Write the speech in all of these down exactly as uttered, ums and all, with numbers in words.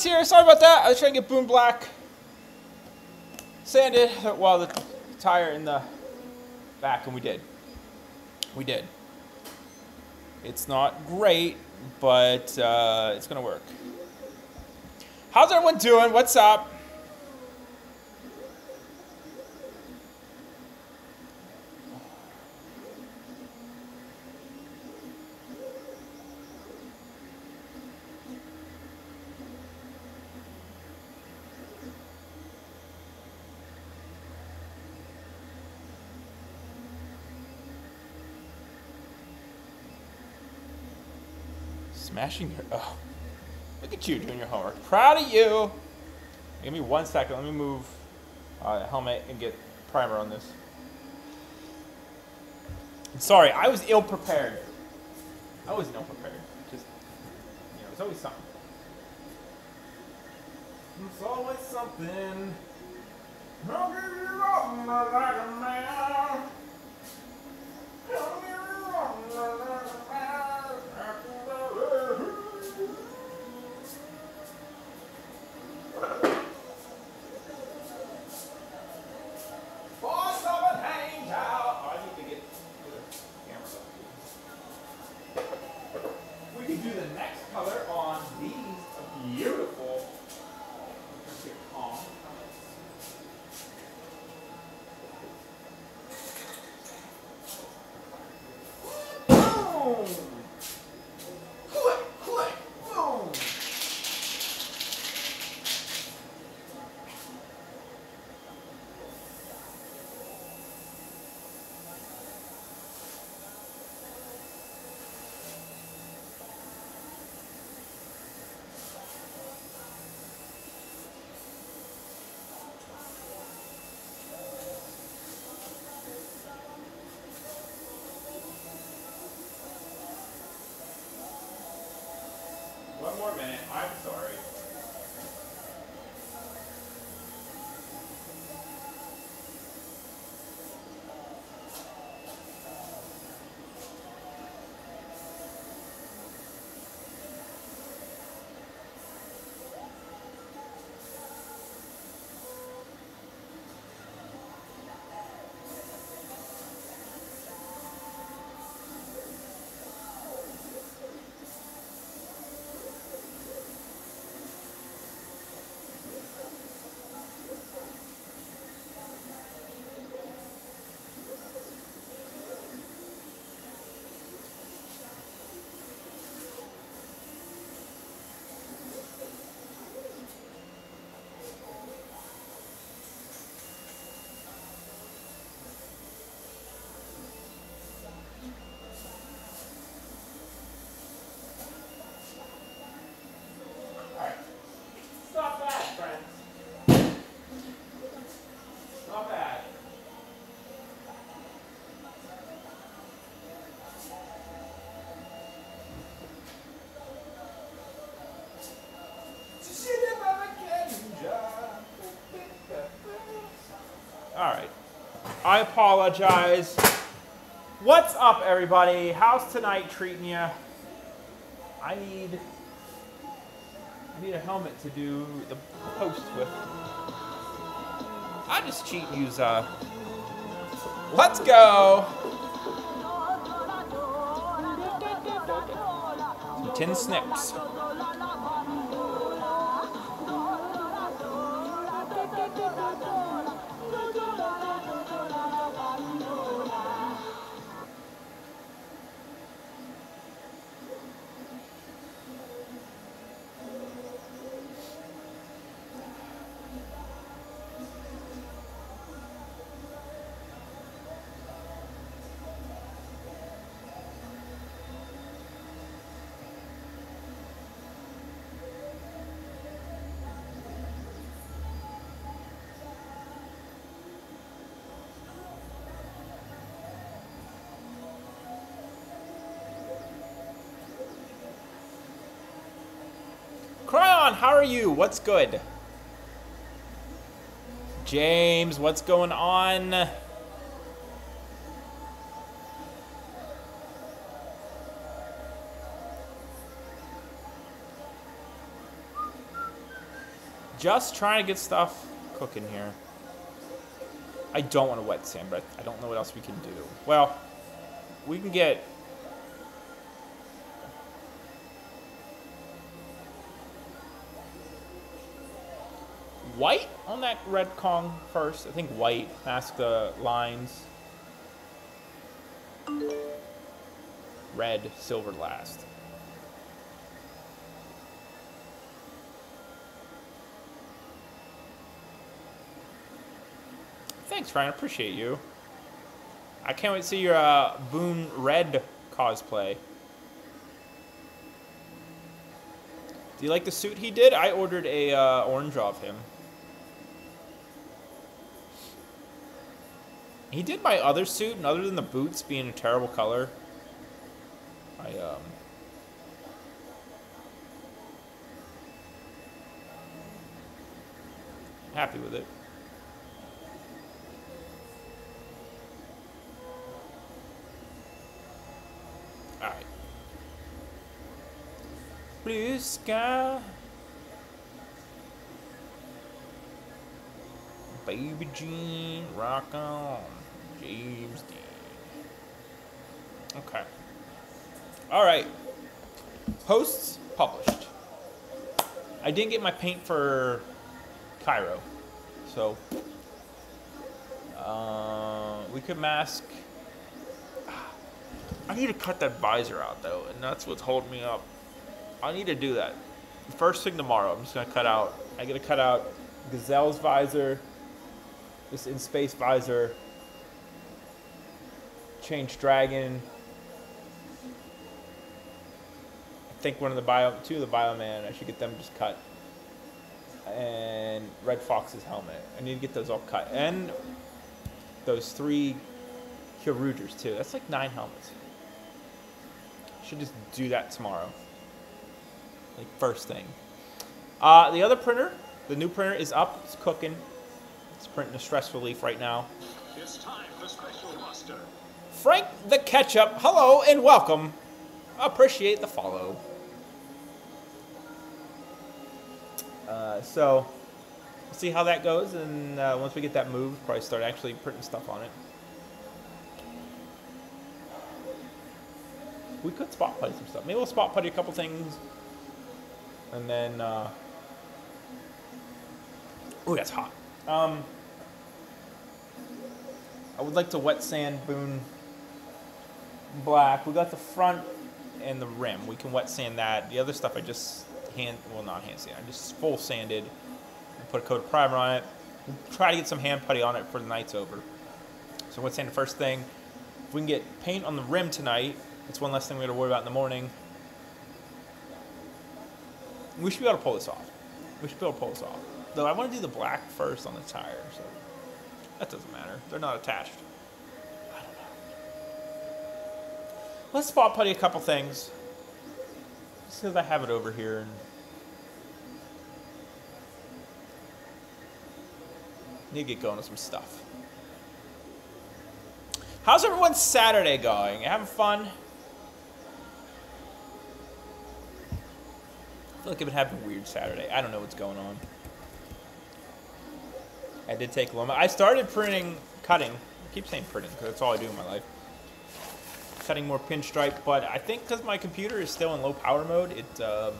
Alex here. Sorry about that. I was trying to get Boom Black sanded while the tire in the back, and we did. We did. It's not great, but uh, it's gonna work. How's everyone doing? What's up? Smashing your, oh, look at you doing your homework. Proud of you. Give me one second. Let me move uh, the helmet and get primer on this. I'm sorry, I was ill prepared. I wasn't ill prepared. Just, you know, it's always something. It's always something. Don't get me wrong, like a man. Don't get me wrong, like a man. One more minute. I'm sorry. All right. I apologize. What's up, everybody? How's tonight treating you? I need I need a helmet to do the post with. I just cheat and use uh let's go. Some tin snips. Cryon, how are you? What's good? James, what's going on? Just trying to get stuff cooking here. I don't want to wet sand, but I don't know what else we can do. Well, we can get... white on that red Kong first. I think white. Mask the lines. Red, silver last. Thanks, Ryan. I appreciate you. I can't wait to see your uh, Boone Red cosplay. Do you like the suit he did? I ordered a uh, orange of him. He did my other suit, and other than the boots being a terrible color, I um. happy with it. All right. Blue sky. Baby Jean, rock on. James Dean. Okay. All right. Posts published. I didn't get my paint for Cairo, so uh, we could mask. I need to cut that visor out though, and that's what's holding me up. I need to do that. First thing tomorrow, I'm just gonna cut out. I gotta cut out Gazelle's visor, this in space visor, change Dragon. I think one of the bio, two of the Bioman. I should get them just cut. And Red Fox's helmet. I need to get those all cut. And those three Kyurugers too. That's like nine helmets. Should just do that tomorrow. Like first thing. Uh, the other printer, the new printer is up. It's cooking. It's printing a stress relief right now. It's time for special muster. Frank the Ketchup, hello and welcome. Appreciate the follow. Uh, so, we'll see how that goes, and uh, once we get that moved, probably start actually printing stuff on it. We could spot putty some stuff. Maybe we'll spot putty a couple things, and then, uh... oh, that's hot. Um, I would like to wet sand Boone Black. We got the front and the rim. We can wet sand that. The other stuff I just hand, well, not hand sand. I just full sanded and put a coat of primer on it. We'll try to get some hand putty on it for the night's over. So wet sand the first thing. If we can get paint on the rim tonight, it's one less thing we got to worry about in the morning. We should be able to pull this off. We should be able to pull this off. Though I want to do the black first on the tire, so that doesn't matter. They're not attached. I don't know. Let's spot putty a couple things. Just because I have it over here. And need to get going with some stuff. How's everyone's Saturday going? Having fun? I feel like I've been having a weird Saturday. I don't know what's going on. I did take a little. I started printing, cutting. I keep saying printing because that's all I do in my life. Cutting more pinstripe, but I think because my computer is still in low power mode, it um,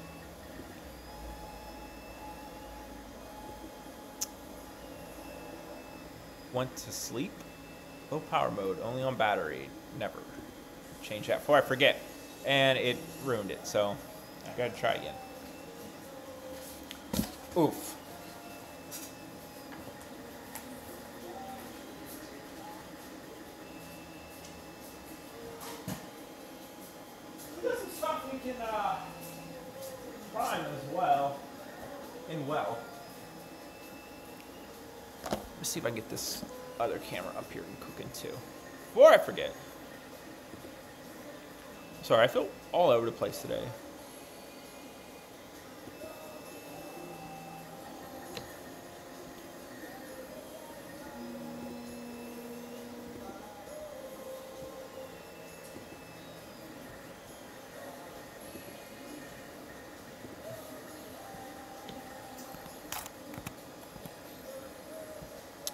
went to sleep. Low power mode, only on battery. Never change that before I forget, and it ruined it. So I gotta try again. Oof. Can uh, prime as well, and well. Let's see if I can get this other camera up here and cooking too. Before I forget. Sorry, I feel all over the place today.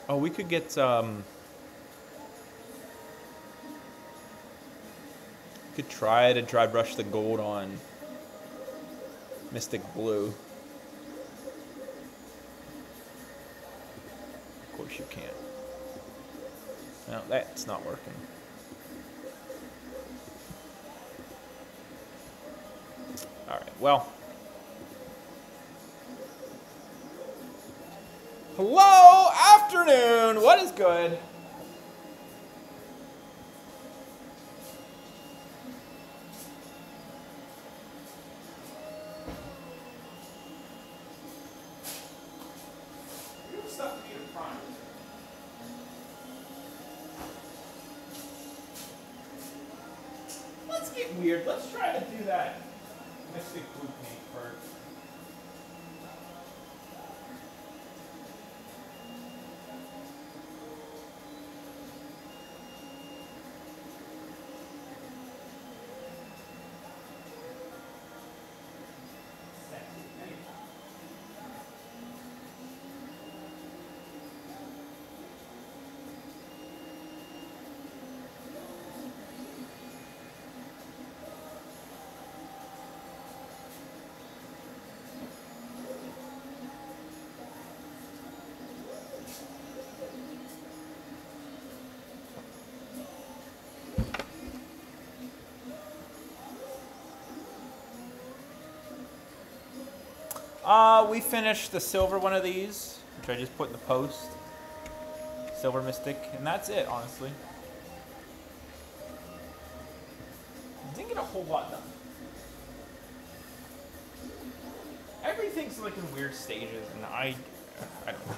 Oh, we could get um. We could try to dry brush the gold on Mystic Blue. Of course you can't. No, that's not working. All right, well. Hello, afternoon. What is good? Let's get weird. Let's try to do that Mystic Blue paint first. Uh, we finished the silver one of these, which I just put in the post. Silver Mystic, and that's it, honestly. Didn't get a whole lot done. Everything's like in weird stages, and I, I don't know.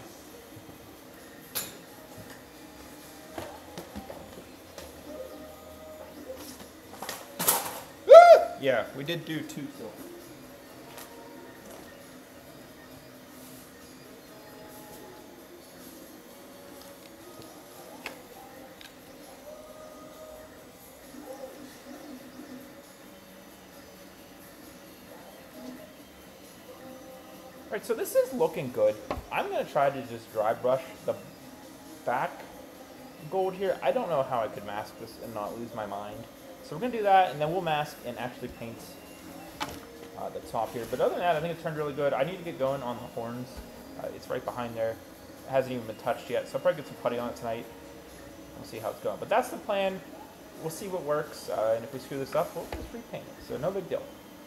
Woo! Yeah, we did do two silver. Alright, so this is looking good. I'm going to try to just dry brush the back gold here. I don't know how I could mask this and not lose my mind. So we're going to do that, and then we'll mask and actually paint uh, the top here. But other than that, I think it turned really good. I need to get going on the horns. Uh, it's right behind there. It hasn't even been touched yet, so I'll probably get some putty on it tonight. We'll see how it's going. But that's the plan. We'll see what works, uh, and if we screw this up, we'll just repaint it. So no big deal.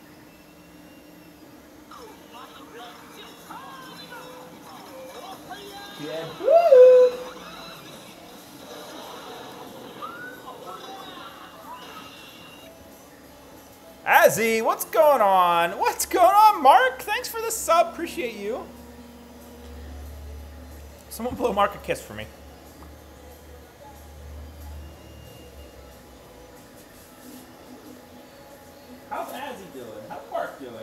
Yeah. Woo! Azzy, what's going on? What's going on, Mark? Thanks for the sub. Appreciate you. Someone blow Mark a kiss for me. How's Azzy doing? How's Mark doing?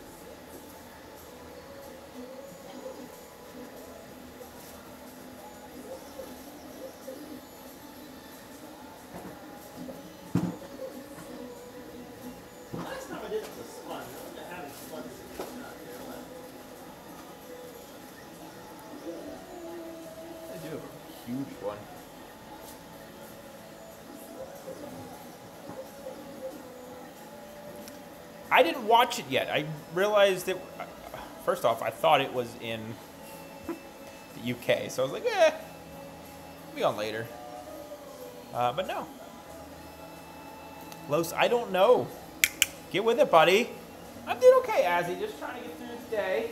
Last time I did it was fun. I haven't fun since not there left. I do have a huge one. I didn't watch it yet. I realized that, first off, I thought it was in the U K. So I was like, eh, it'll be on later. Uh, but no. Los, I don't know. Get with it, buddy. I'm doing okay, Azzy. Just trying to get through the day.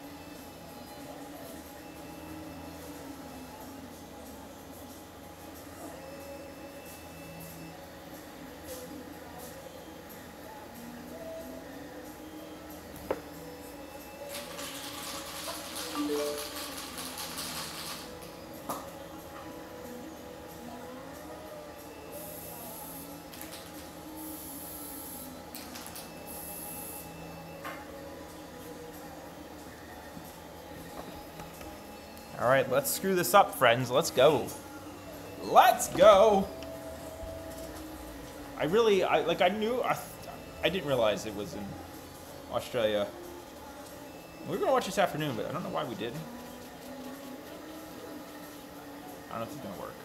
All right, let's screw this up, friends. Let's go. Let's go. I really, I like, I knew, I, I didn't realize it was in Australia. We were gonna watch this afternoon, but I don't know why we didn't. don't know if it's gonna work.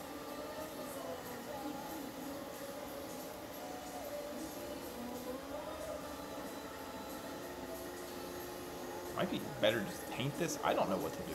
Might be better to just paint this. I don't know what to do.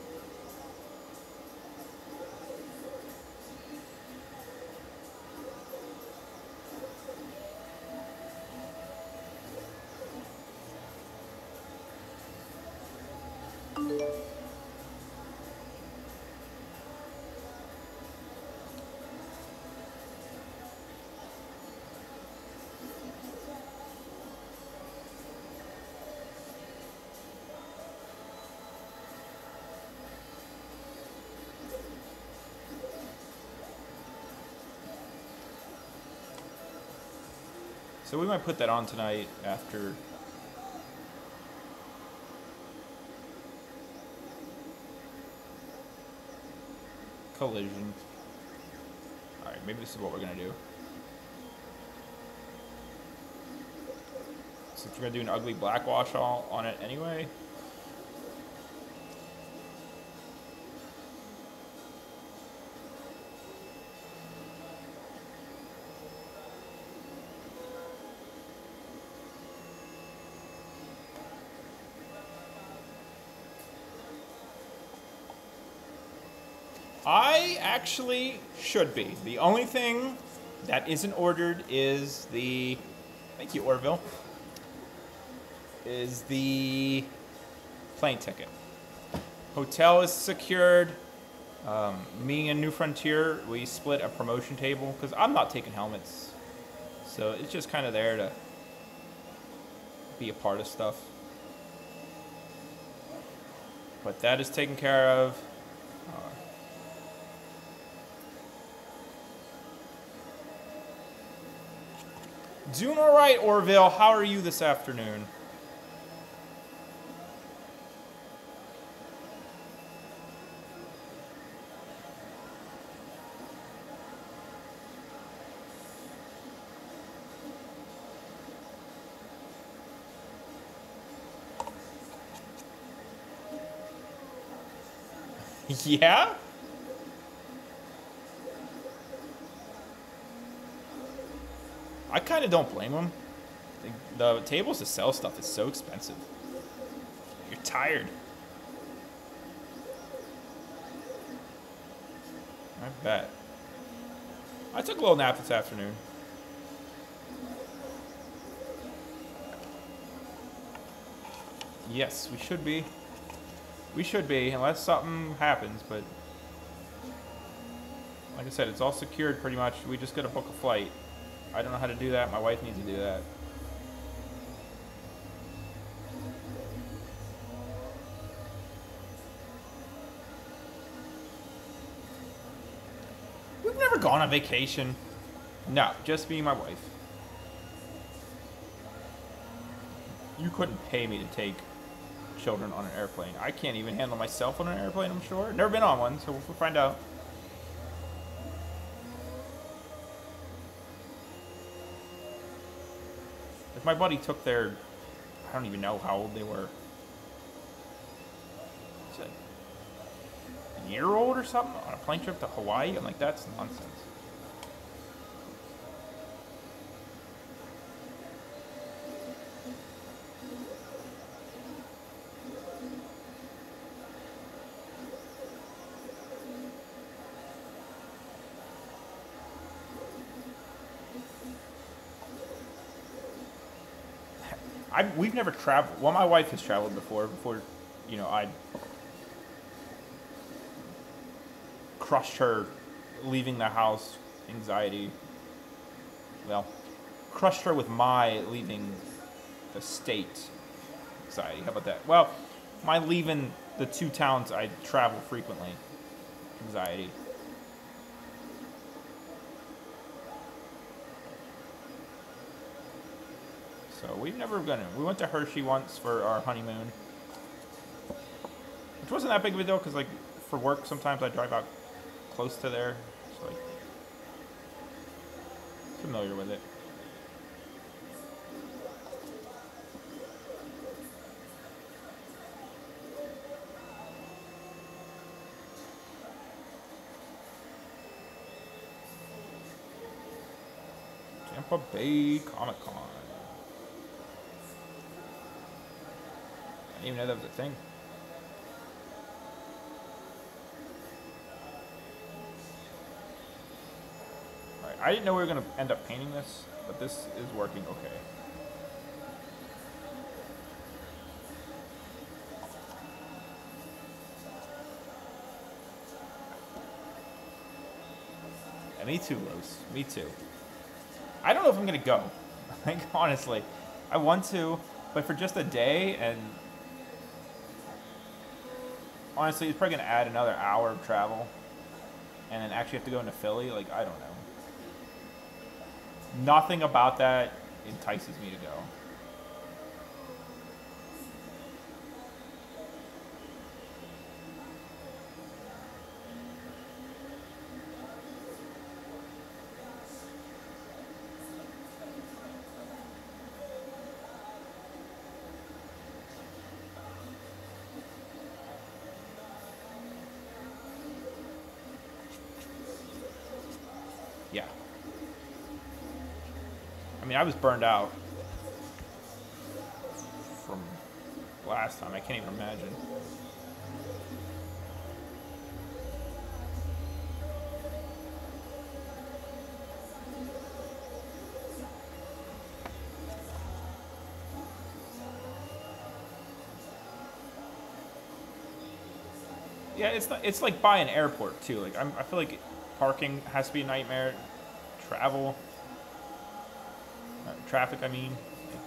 So we might put that on tonight after Collision. Alright, maybe this is what we're gonna do. Since we're gonna do an ugly blackwash all on it anyway. I actually should be. The only thing that isn't ordered is the, thank you, Orville, is the plane ticket. Hotel is secured. Um, me and New Frontier, we split a promotion table because I'm not taking helmets. So it's just kind of there to be a part of stuff. But that is taken care of. Uh, Doing all right, Orville. How are you this afternoon? Yeah? I kind of don't blame them. The, the tables to sell stuff is so expensive. You're tired. I bet. I took a little nap this afternoon. Yes, we should be. We should be, unless something happens, but like I said, it's all secured pretty much. We just gotta book a flight. I don't know how to do that. My wife needs to do that. We've never gone on vacation. No, just me and my wife. You couldn't pay me to take children on an airplane. I can't even handle myself on an airplane, I'm sure. Never been on one, so we'll find out. If my buddy took their, I don't even know how old they were. Is it a year old or something on a plane trip to Hawaii? I'm like, that's nonsense. I, we've never traveled. Well, my wife has traveled before. Before, you know, I crushed her leaving the house anxiety. Well, crushed her with my leaving the state anxiety. How about that? Well, my leaving the two towns I travel frequently anxiety. So we've never gone. We went to Hershey once for our honeymoon, which wasn't that big of a deal because, like, for work sometimes I drive out close to there, so like familiar with it. Tampa Bay Comic Con. I didn't even know that was a thing. Alright, I didn't know we were going to end up painting this, but this is working okay. Yeah, me too, Rose. Me too. I don't know if I'm going to go. Like, honestly. I want to, but for just a day, and honestly, it's probably going to add another hour of travel. And then actually have to go into Philly. Like, I don't know. Nothing about that entices me to go. Yeah. I mean, I was burned out from last time. I can't even imagine. Yeah, it's not, it's like by an airport too. Like I'm, I feel like parking has to be a nightmare. Travel, uh, traffic. I mean, like,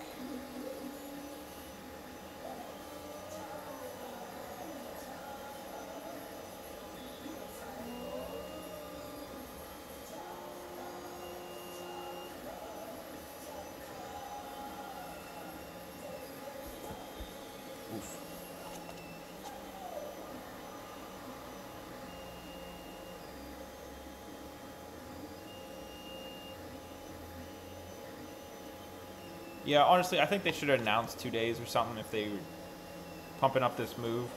oof. Yeah, honestly, I think they should have announced two days or something if they were pumping up this move.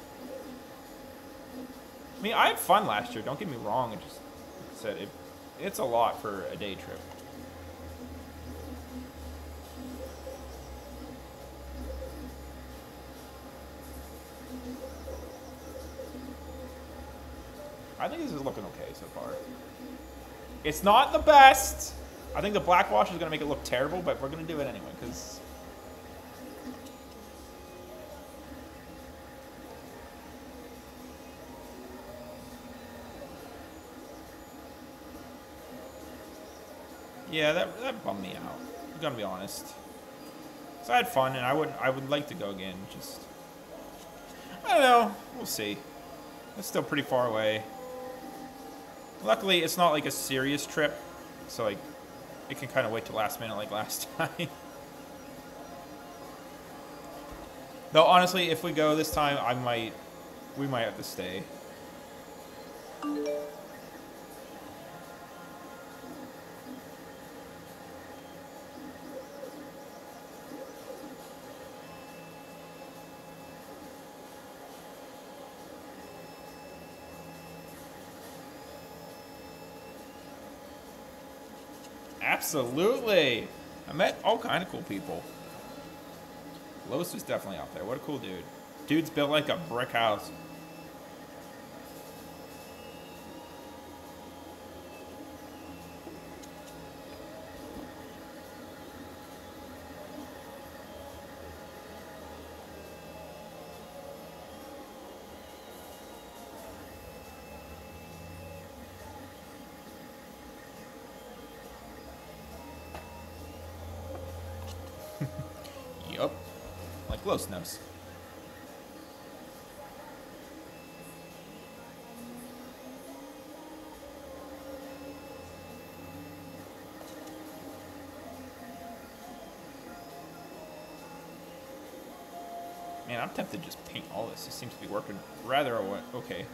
I mean, I had fun last year. Don't get me wrong. It just, like I said, it, it's a lot for a day trip. I think this is looking okay so far. It's not the best. I think the black wash is going to make it look terrible, but we're going to do it anyway, because... Yeah, that, that bummed me out. I'm going to be honest. So I had fun, and I would I would like to go again, just... I don't know. We'll see. It's still pretty far away. Luckily, it's not like a serious trip, so like... It can kind of wait till last minute like last time. Though honestly, if we go this time, I might, we might have to stay. Absolutely. I met all kind of cool people. Los was definitely out there. What a cool dude. Dude's built like a brick house. Yup. Like Los knows. Man, I'm tempted to just paint all this. This seems to be working rather okay.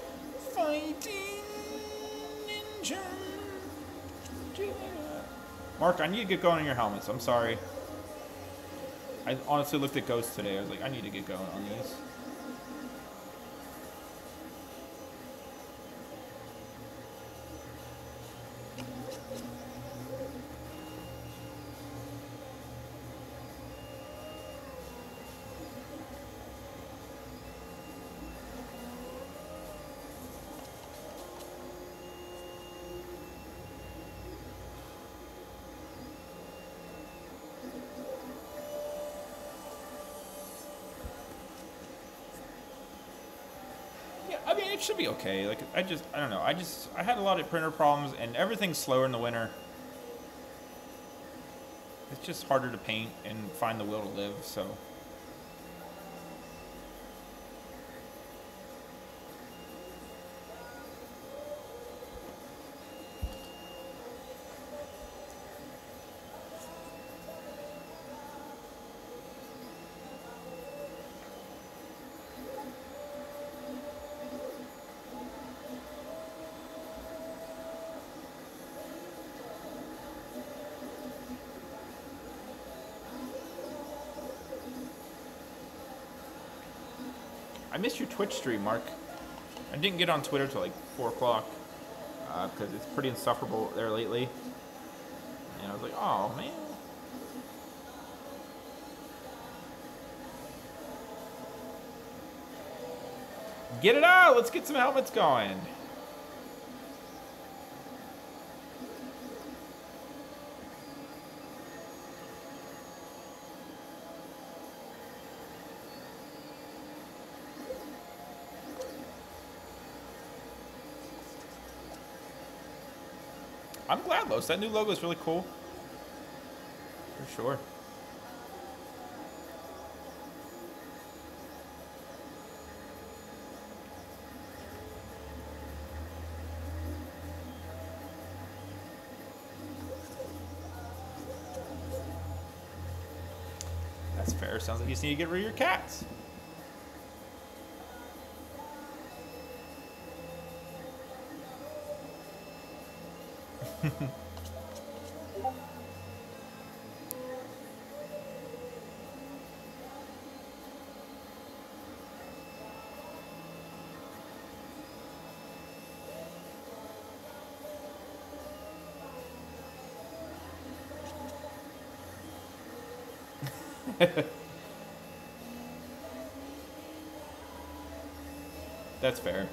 Fighting ninja. Mark, I need to get going on your helmets. I'm sorry. I honestly looked at Ghost today. I was like, I need to get going on these. I mean, it should be okay. Like, I just, I don't know. I just, I had a lot of printer problems, and everything's slower in the winter. It's just harder to paint and find the will to live, so. I missed your Twitch stream, Mark. I didn't get on Twitter till like four o'clock because uh, it's pretty insufferable there lately. And I was like, oh man. Get it out! Let's get some helmets going. I'm glad, Los. That new logo is really cool. For sure. That's fair. Sounds like you just need to get rid of your cats. That's fair.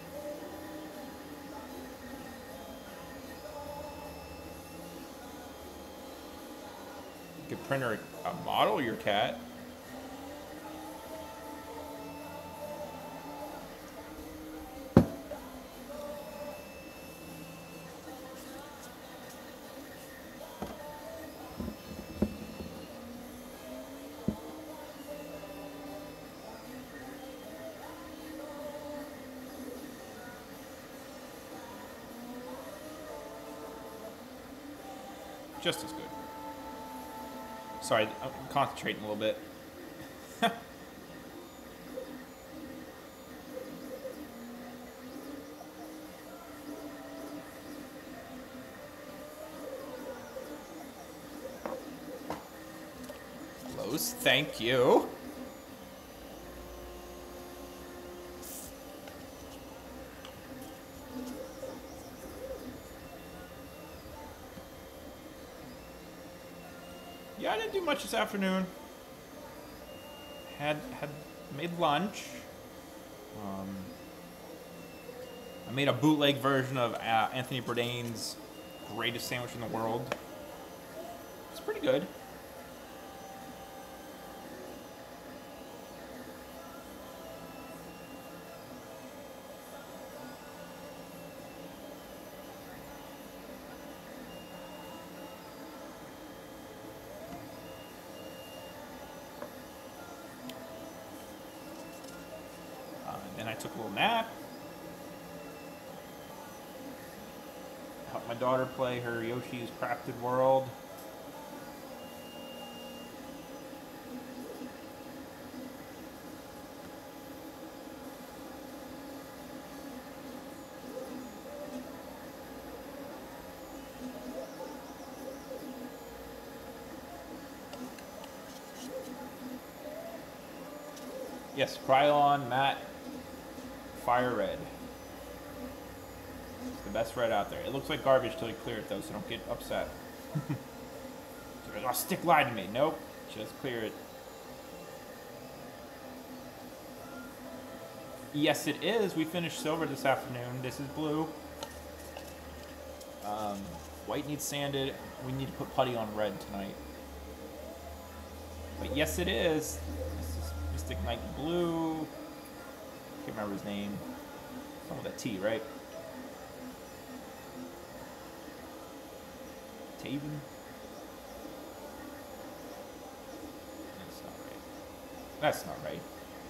You could print her a model of your cat. Just as good. Sorry, I'm concentrating a little bit. Los, thank you. Yeah, I didn't do much this afternoon. Had had made lunch. Um, I made a bootleg version of uh, Anthony Bourdain's greatest sandwich in the world. It's pretty good. Then I took a little nap. Helped my daughter play her Yoshi's Crafted World. Yes, Krylon, matte, fire red. It's the best red out there. It looks like garbage till you clear it though, so don't get upset. So, oh, stick lied to me. Nope, just clear it. Yes, it is. We finished silver this afternoon. This is blue. Um, white needs sanded. We need to put putty on red tonight. But yes, it is. This is Mystic Knight Blue. Can't remember his name. Something with a T, right? Taven? That's not right. That's not right.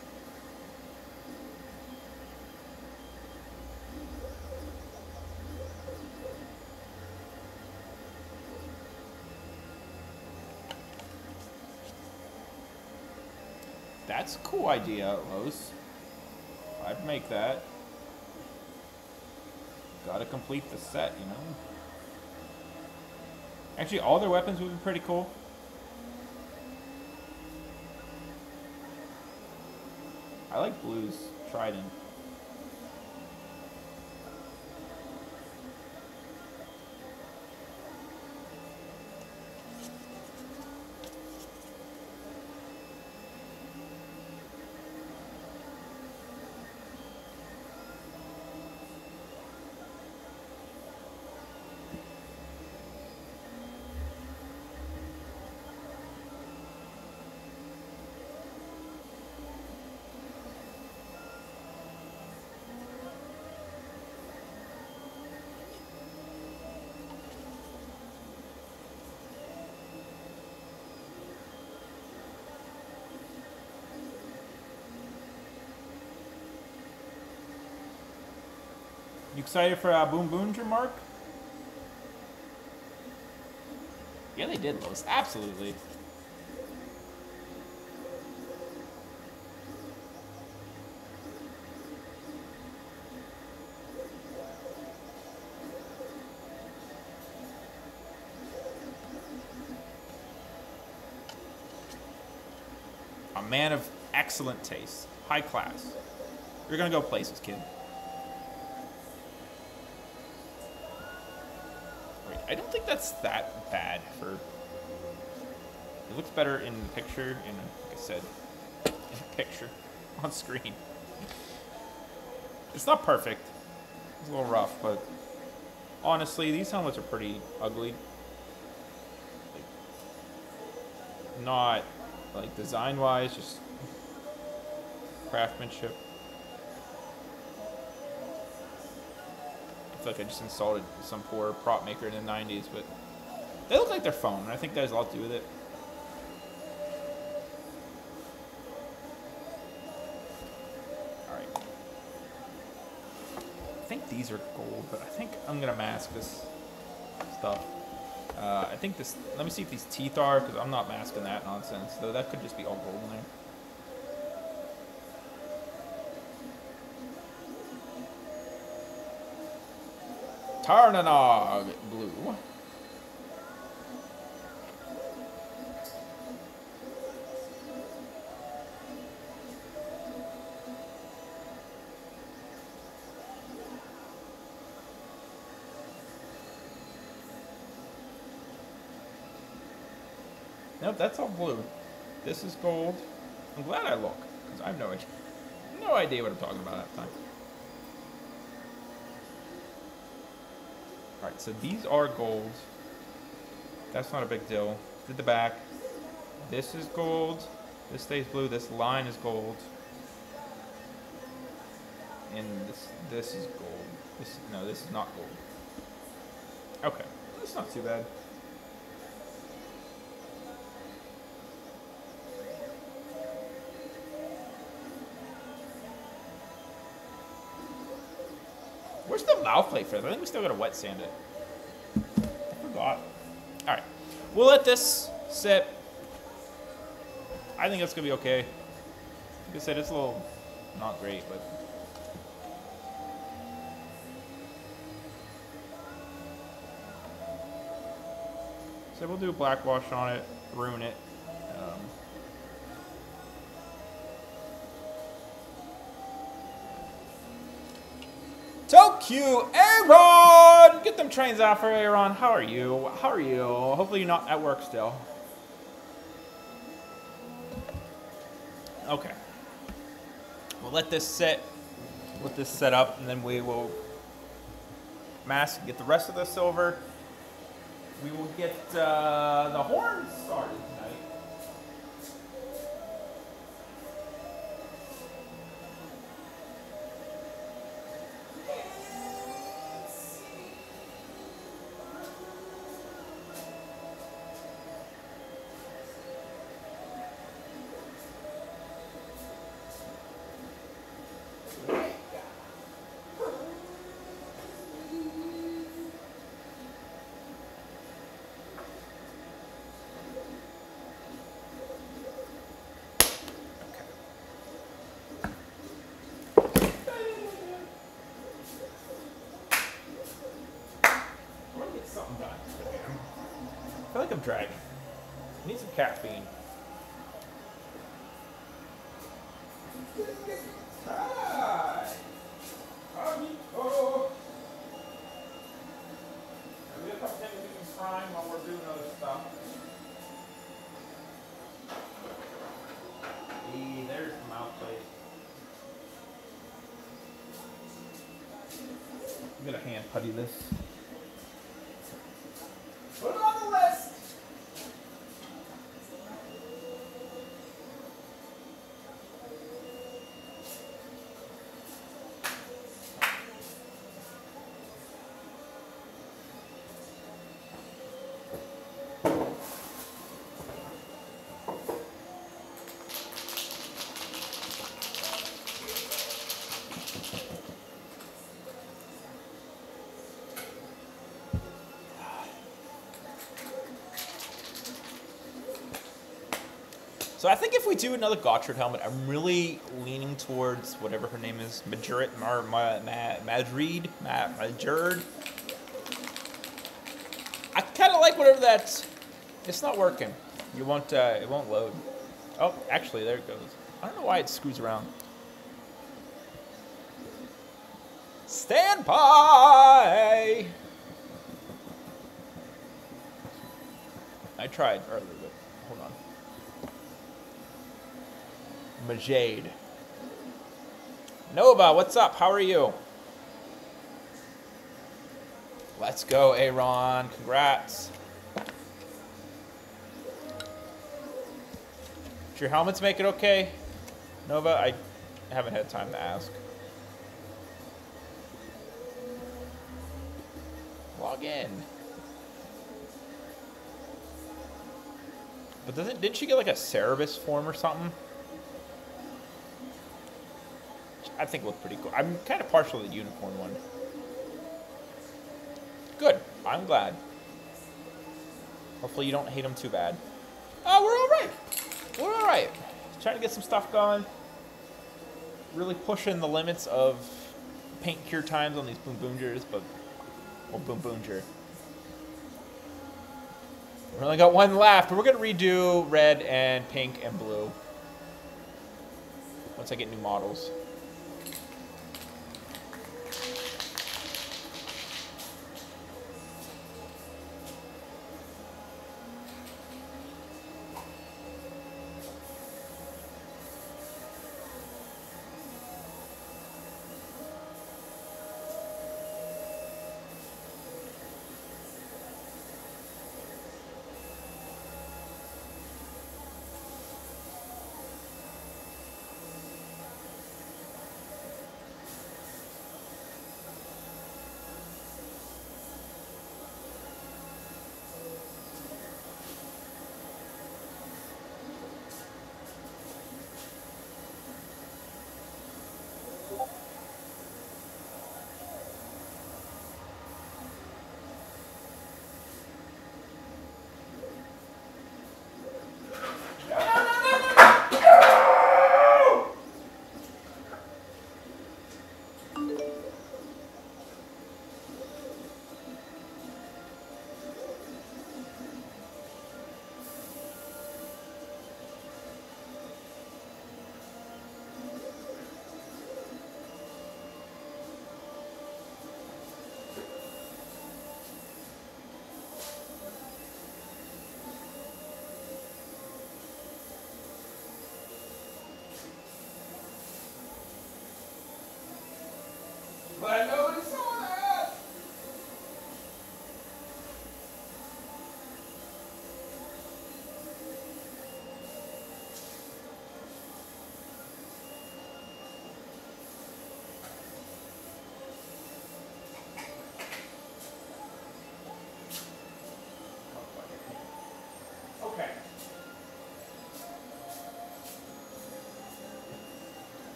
That's a cool idea, Los. I'd make that. Gotta complete the set, you know? Actually, all their weapons would be pretty cool. I like Blue's trident. You excited for uh, Boom Boonger, Mark? Yeah, they did, Los. Absolutely. A man of excellent taste. High class. You're gonna go places, kid. I don't think that's that bad for... It looks better in the picture, in, like I said, in the picture, on screen. It's not perfect. It's a little rough, but honestly, these helmets are pretty ugly. Like, not, like, design-wise, just craftsmanship. I feel like I just insulted some poor prop maker in the nineties, but they look like they're foam, and I think that has a lot to do with it. Alright. I think these are gold, but I think I'm going to mask this stuff. Uh, I think this... Let me see if these teeth are, because I'm not masking that nonsense. Though that could just be all gold in there. Tarnanog blue. Nope, that's all blue. This is gold. I'm glad I look, because I have no idea. No idea what I'm talking about at the time. Alright, so these are gold. That's not a big deal. Did the back. This is gold. This stays blue. This line is gold. And this this is gold. This no, this is not gold. Okay. That's not too bad. Where's the mouth plate for this? I think we still gotta wet sand it. I forgot. Alright. We'll let this sit. I think it's gonna be okay. Like I said, it's a little not great, but so we'll do a black wash on it, ruin it. Um, So cute, Aaron! Get them trains out for Aaron. How are you? How are you? Hopefully you're not at work still. Okay. We'll let this sit. Let this set up, and then we will mask, get the rest of the silver. We will get uh, the horns started tonight. I feel like I'm dragging. I need some caffeine. Hi. Oh. We have a couple things we can prime while we're doing other stuff. Hey, there's the mouth plate. I'm gonna hand putty this. Put it on the list. So I think if we do another Gotchard helmet, I'm really leaning towards whatever her name is, Madrid, Mar, Ma, Ma, Madrid, Ma, Madrid. I kind of like whatever that's. It's not working. You won't. Uh, it won't load. Oh, actually, there it goes. I don't know why it screws around. Stand by. I tried earlier, but hold on. Majade. Nova, what's up? How are you? Let's go, Aaron. Congrats. Did your helmets make it okay? Nova, I haven't had time to ask. Log in. But doesn't didn't she get like a Cerebus form or something? I think it looked pretty cool. I'm kind of partial to the unicorn one. Good. I'm glad. Hopefully you don't hate them too bad. Oh, we're all right. We're all right. Trying to get some stuff going. Really pushing the limits of paint cure times on these Boom Boongers, but well, Boom Boonger. We've only got one left, but we're gonna redo red and pink and blue once I get new models.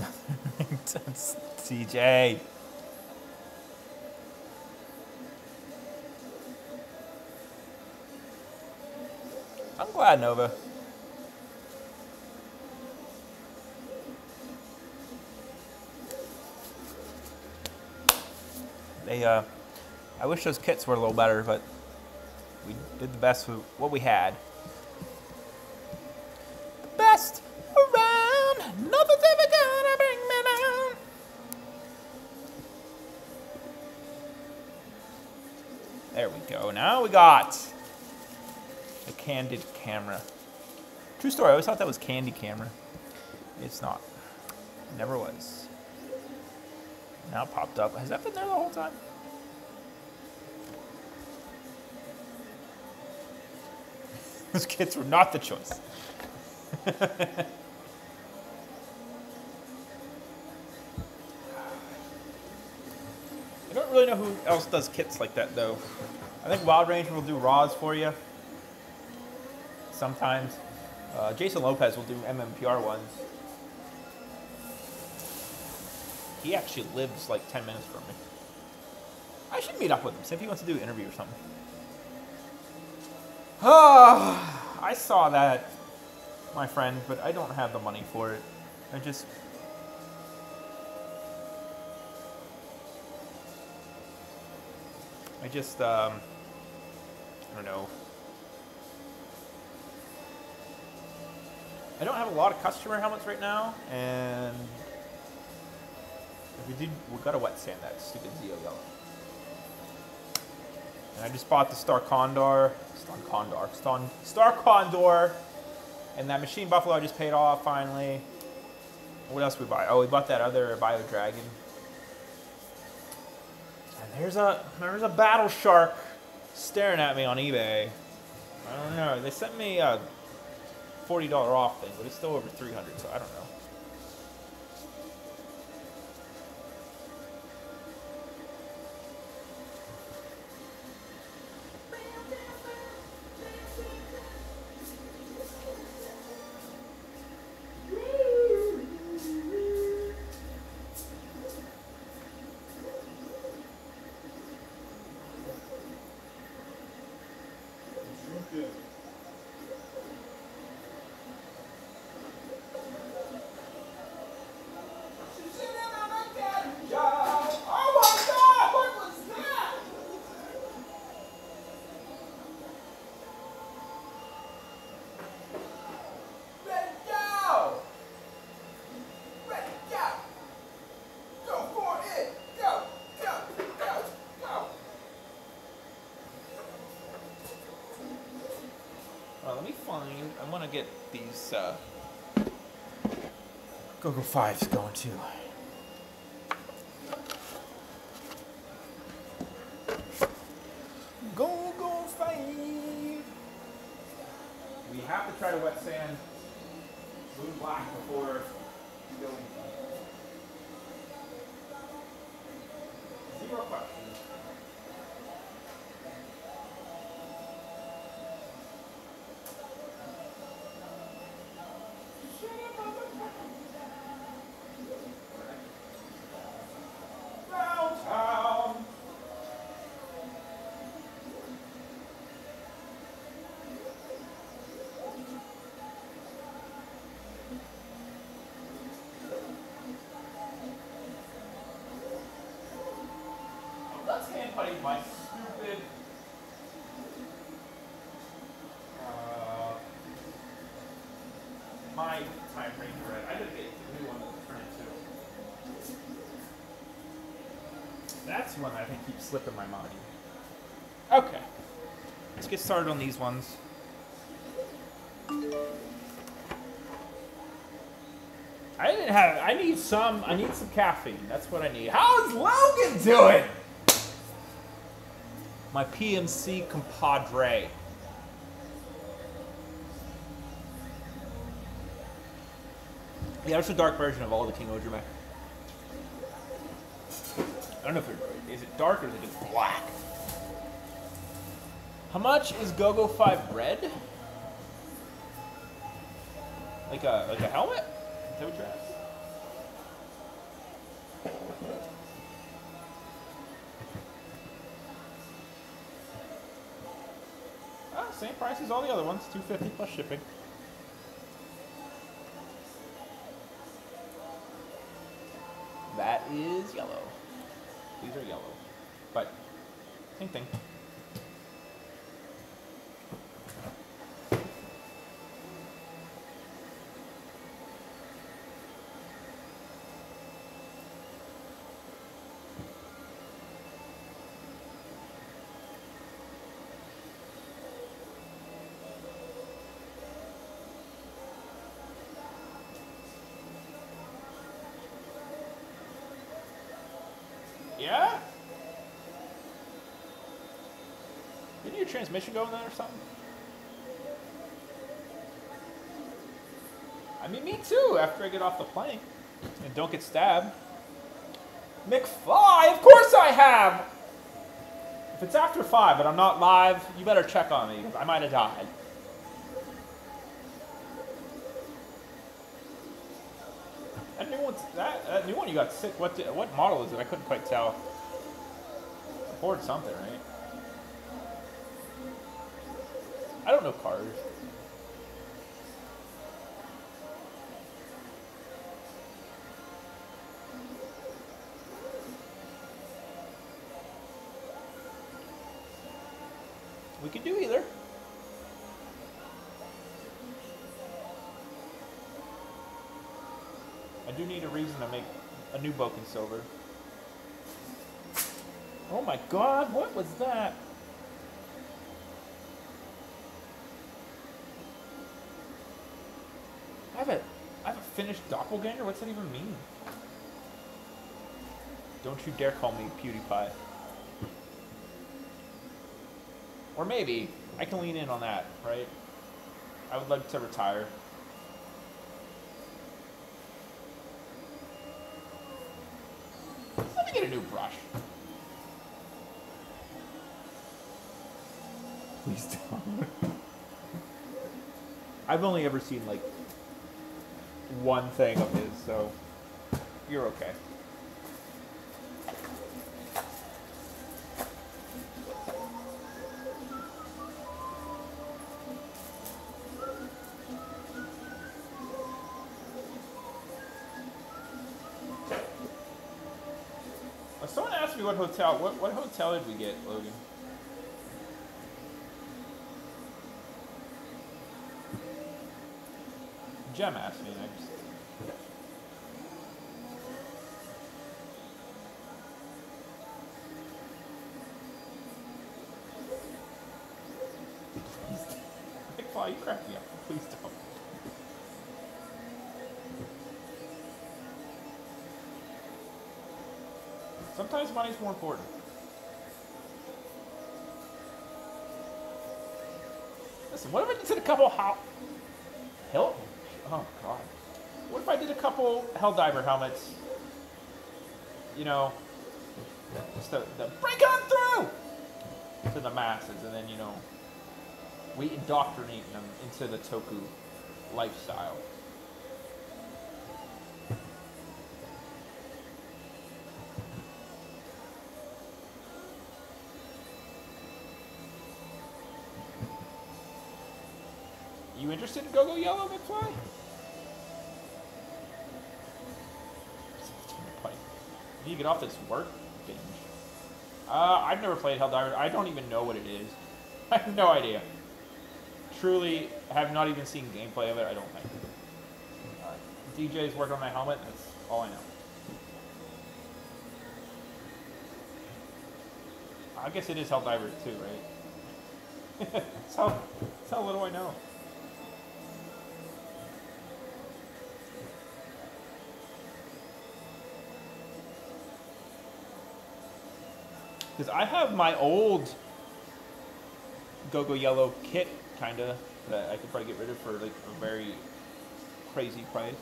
C J. I'm glad, Nova. They, uh, I wish those kits were a little better, but we did the best with what we had. The best around, nothing's ever gonna bring me down. There we go. Now we got a candid camera. True story, I always thought that was candy camera. It's not. It never was. Now it popped up. Has that been there the whole time? Those kits were not the choice. I don't really know who else does kits like that, though. I think Wild Ranger will do raws for you. Sometimes. Uh, Jason Lopez will do M M P R ones. He actually lives like ten minutes from me. I should meet up with him, see if he wants to do an interview or something. Oh, I saw that, my friend, but I don't have the money for it. I just... I just, um... I don't know. I don't have a lot of customer helmets right now, and... If we did, we got a wet sand that stupid Zeo yellow. And I just bought the Star Condor, Star Condor, Star, Star Condor, and that Machine Buffalo I just paid off finally. What else did we buy? Oh, we bought that other Bio Dragon. And there's a there's a Battle Shark staring at me on eBay. I don't know. They sent me a forty dollar off thing, but it's still over three hundred, so I don't know. I want to get these uh, Go-Go fives going too. Go-Go five! We have to try to wet sand Moon Black before we go in. Zero questions. My stupid uh, my time range red. I didn't get the new one to turn it to. That's one I think keeps slipping my mind. Okay, let's get started on these ones. I didn't have. I need some. I need some caffeine. That's what I need. How's Logan doing? My P M C compadre. Yeah, it's a dark version of all the King Ojima. I don't know if it is it dark or is it just black. How much is Go-Go five red? Like a like a helmet? Is that what you're asking? Ah, same price as all the other ones, two fifty plus shipping. That is yellow. These are yellow, but same thing. Yeah? Didn't your transmission go in that or something? I mean, me too, after I get off the plane and don't get stabbed. McFly, of course I have! If it's after five, but I'm not live, you better check on me, because I might have died. That new one's, that, that new one you got sick, what, what model is it? I couldn't quite tell. Ford something, right? I don't know cars. We could do either. I do need a reason to make a new Boken Silver. Oh my god, what was that? I have a, I have a finished doppelganger? What's that even mean? Don't you dare call me PewDiePie. Or maybe, I can lean in on that, right? I would like to retire. Let me get a new brush. Please don't. I've only ever seen like one thing of his, so you're okay. Well, someone asked me what hotel, what, what hotel did we get, Logan? Jem asked me, and I just... McFly, you crack me up. Please don't. Sometimes money's more important. Listen, what if I did a couple how... Hell? Oh, God. What if I did a couple Helldiver helmets? You know, just the, the break on through to the masses, and then, you know, we indoctrinate them into the Toku lifestyle. You interested in Go-Go Yellow, McFly? You need to get off this work binge. Uh, I've never played Helldiver. I don't even know what it is. I have no idea. Truly, have not even seen gameplay of it, I don't think. Uh, D J's working on my helmet, that's all I know. I guess it is Helldiver too, right? that's, how, that's how little I know. Because I have my old Go-Go Yellow kit, kind of, that I could probably get rid of for like a very crazy price.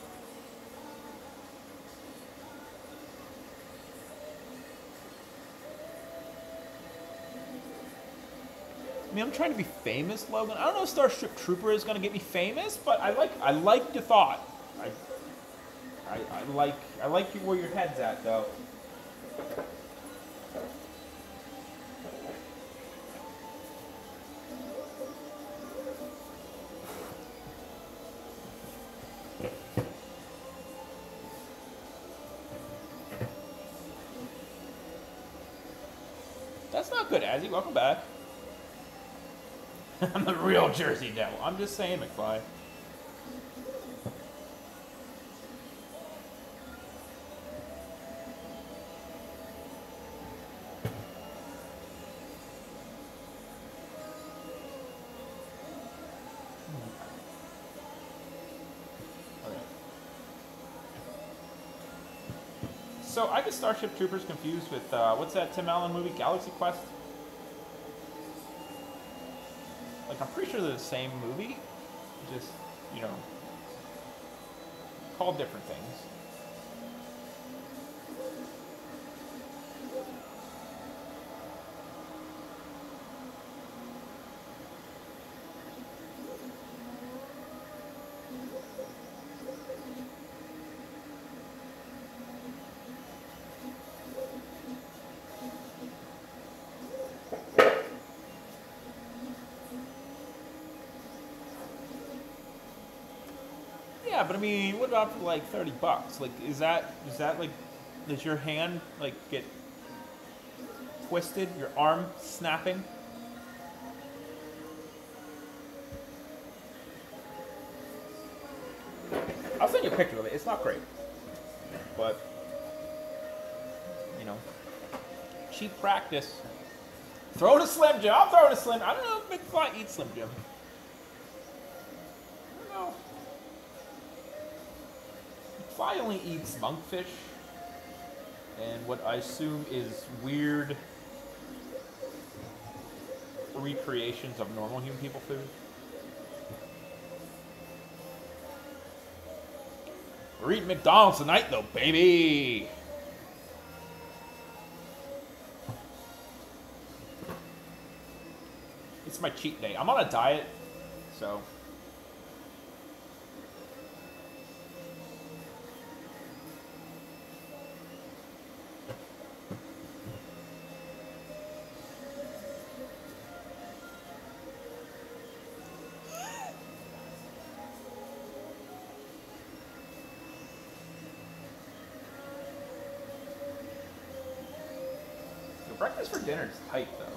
I mean, I'm trying to be famous, Logan. I don't know if Starship Trooper is going to get me famous, but I like I like the thought. I, I, I like I like you where your head's at though. That's not good, Azzy. Welcome back. I'm the real Jersey Devil. I'm just saying, McFly. So I get Starship Troopers confused with, uh, what's that Tim Allen movie, Galaxy Quest? Like, I'm pretty sure they're the same movie, just, you know, called different things. Yeah, but I mean, what about for like thirty bucks? Like, is that, is that like, does your hand like get twisted, your arm snapping? I'll send you a picture of it. It's not great, but, you know, cheap practice. Throw it a Slim Jim. I'll throw it a Slim. I don't know if McFly eats Slim Jim. I don't know. McFly only eats monkfish and what I assume is weird recreations of normal human people food. We're eating McDonald's tonight though, baby! It's my cheat day. I'm on a diet, so... Breakfast for dinner is tight, though.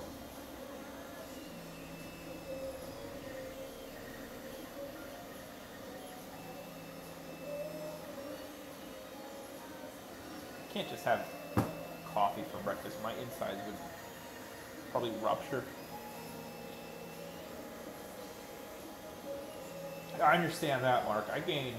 Can't just have coffee for breakfast. My insides would probably rupture. I understand that, Mark. I gained...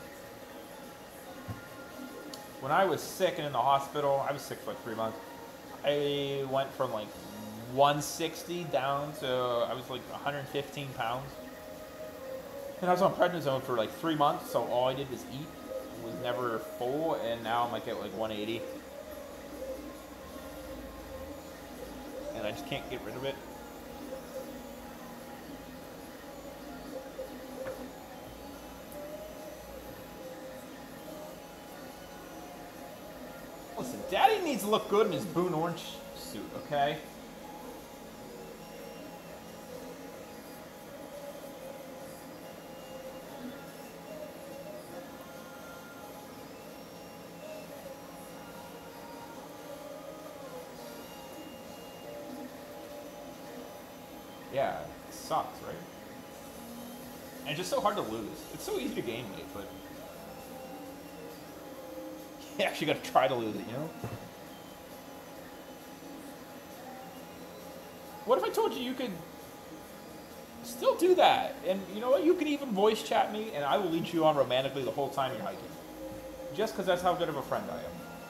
When I was sick and in the hospital, I was sick for like three months. I went from like one sixty down to, I was like one hundred fifteen pounds. And I was on prednisone for like three months, so all I did was eat. Was never full, and now I'm like at like one eighty. And I just can't get rid of it. Listen, Daddy needs to look good in his Boone Orange suit, okay? Yeah, it sucks, right? And it's just so hard to lose. It's so easy to gain weight, but... You actually got to try to lose it, you know? What if I told you you could still do that? And you know what? You can even voice chat me, and I will lead you on romantically the whole time you're hiking. Just because that's how good of a friend I am.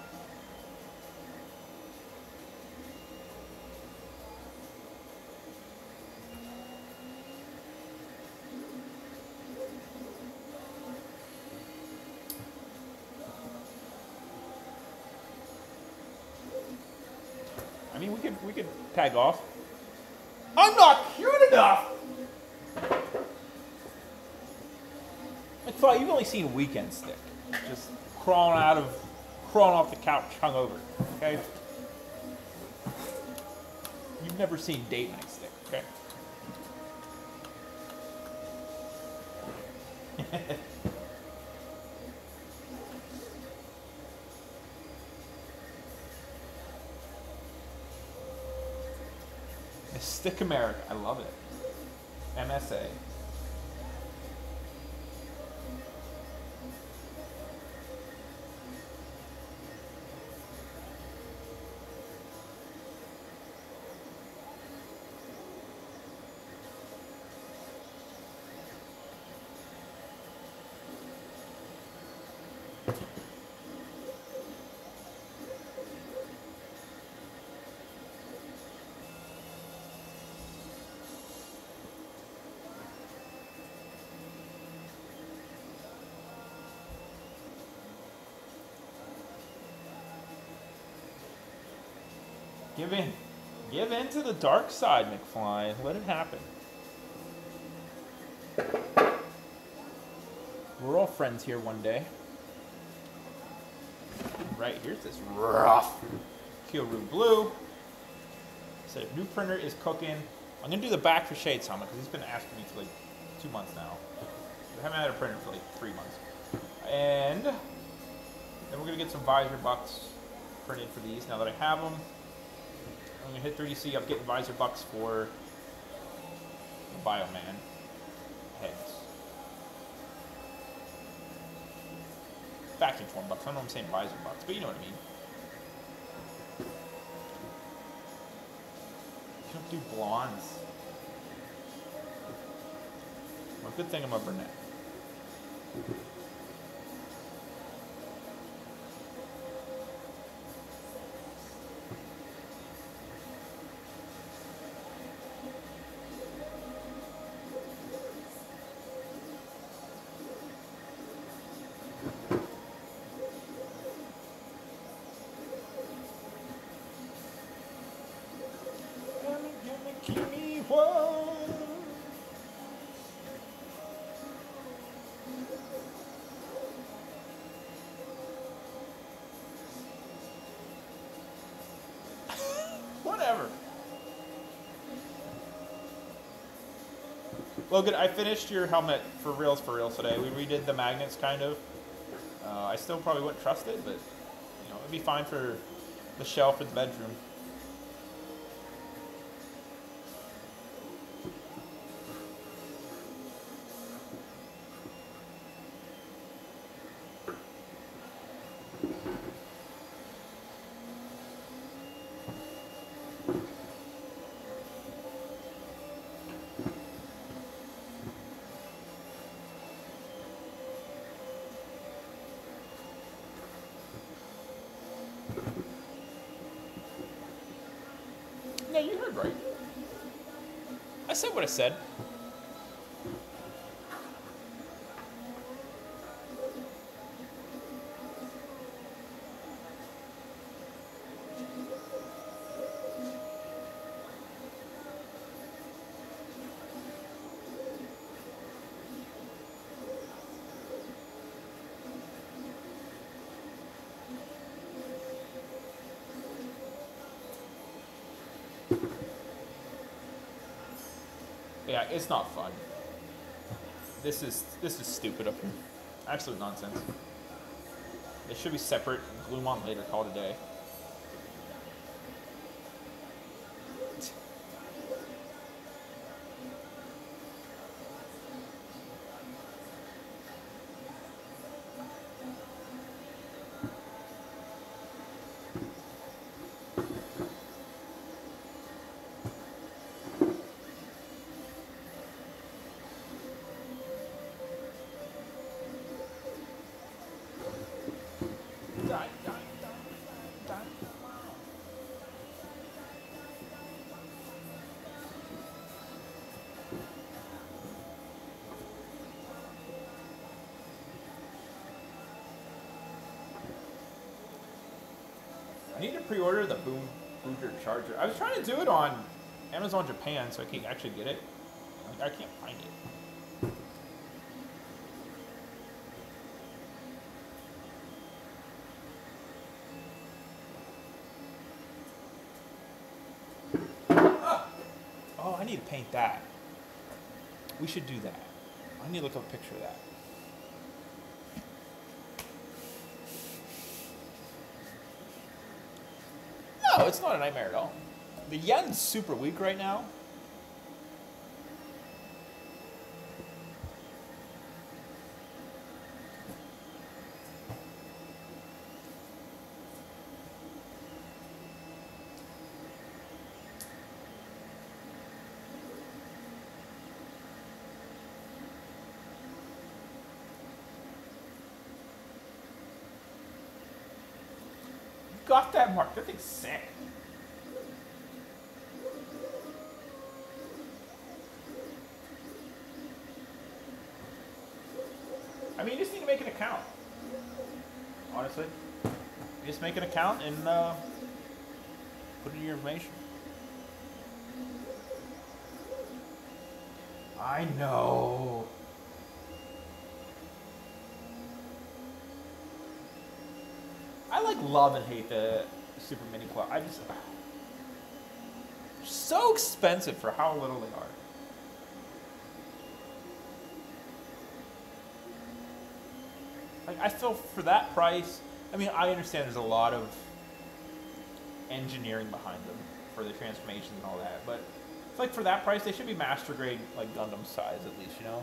I mean, we could we could tag off. I'm not cute enough. I thought you've only seen Weekend Stick. Just crawling out of, crawling off the couch hungover, okay? You've never seen date night stick, okay? Stick America, I love it. M S A. Give in. Give in to the dark side, McFly. Let it happen. We're all friends here one day. Right, here's this rough Kyoru Blue. So if new printer is cooking. I'm going to do the back for Shade Summit because he's been asking me for like two months now. We haven't had a printer for like three months. And then we're going to get some visor bucks printed for these now that I have them. I'm going to hit thirty C. I'm getting visor bucks for the Bioman heads. Vacuum form bucks. I don't know if I'm saying visor bucks, but you know what I mean. You don't do blondes. Well, good thing I'm a brunette. Whatever. Logan, I finished your helmet for reals for reals today. We redid the magnets, kind of. Uh, I still probably wouldn't trust it, but you know, it'd be fine for the shelf or the bedroom. Yeah, you heard right. I said what I said. Yeah, it's not fun. This is this is stupid up here. Absolute nonsense. They should be separate. Glue them on later. Call it a day. I need to pre-order the Boom Booger charger. I was trying to do it on Amazon Japan so I can actually get it. I can't find it. need to paint that. We should do that. I need to look up a picture of that. No, it's not a nightmare at all. The yen's super weak right now. Got that mark. That thing's sick. I mean, you just need to make an account. Honestly. You just make an account and uh, put in your information. I know. I like love and hate the Super Mini Club. I just they're so expensive for how little they are. Like I feel for that price. I mean, I understand there's a lot of engineering behind them for the transformations and all that, but it's like for that price, they should be master grade, like Gundam size at least, you know.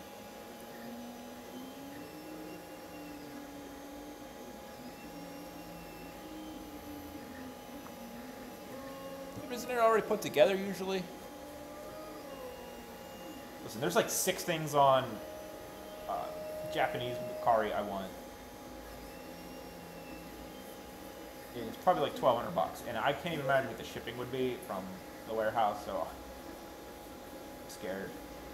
Isn't it already put together usually? Listen, there's like six things on uh, Japanese Kari I want. It's probably like twelve hundred bucks, and I can't even imagine what the shipping would be from the warehouse. So I'm scared.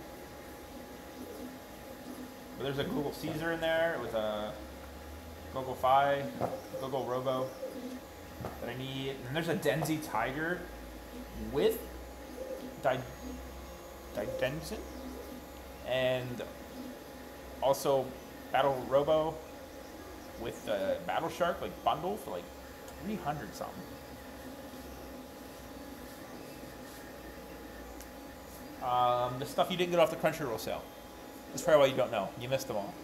But there's a Google Caesar in there with a Google Fi, Google Robo that I need, and there's a Denzi Tiger with Di Didensin and also Battle Robo with the Battle Shark like bundle for like three hundred something. Um, the stuff you didn't get off the Crunchyroll sale. That's probably why you don't know. You missed them all.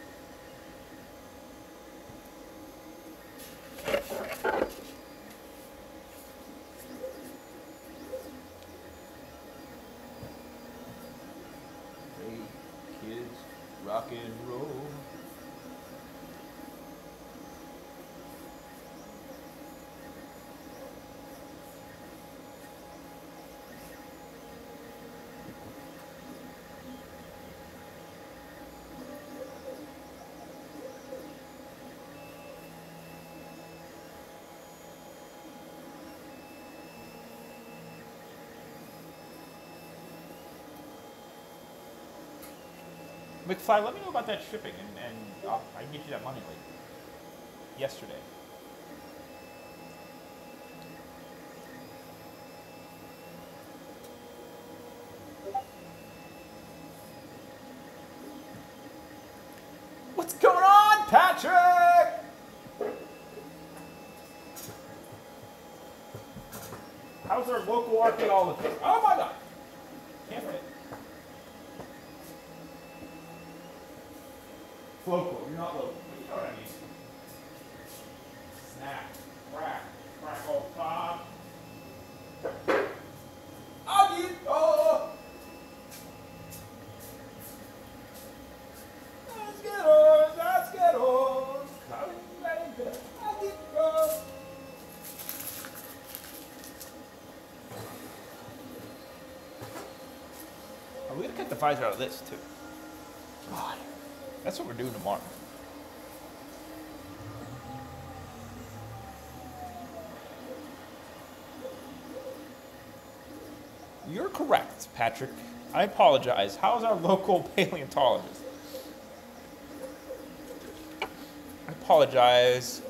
Rock and roll. McFly, let me know about that shipping, and, and I'll, I can get you that money like yesterday. What's going on, Patrick? How's our local archaeologist? Oh my God! Can't fit. Local, you're not local. You know what I mean. Snap, crack, crackle, pop. Agito! Asqueros, asqueros. Agito! I'm gonna cut the visor out of this too. God. That's what we're doing tomorrow. You're correct, Patrick. I apologize. How's our local paleontologist? I apologize.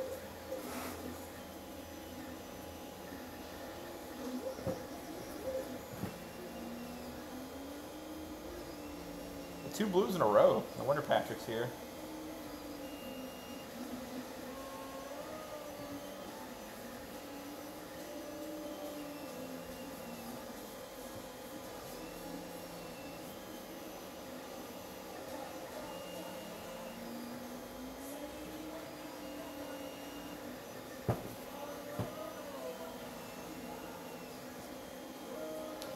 Two blues in a row. No wonder Patrick's here.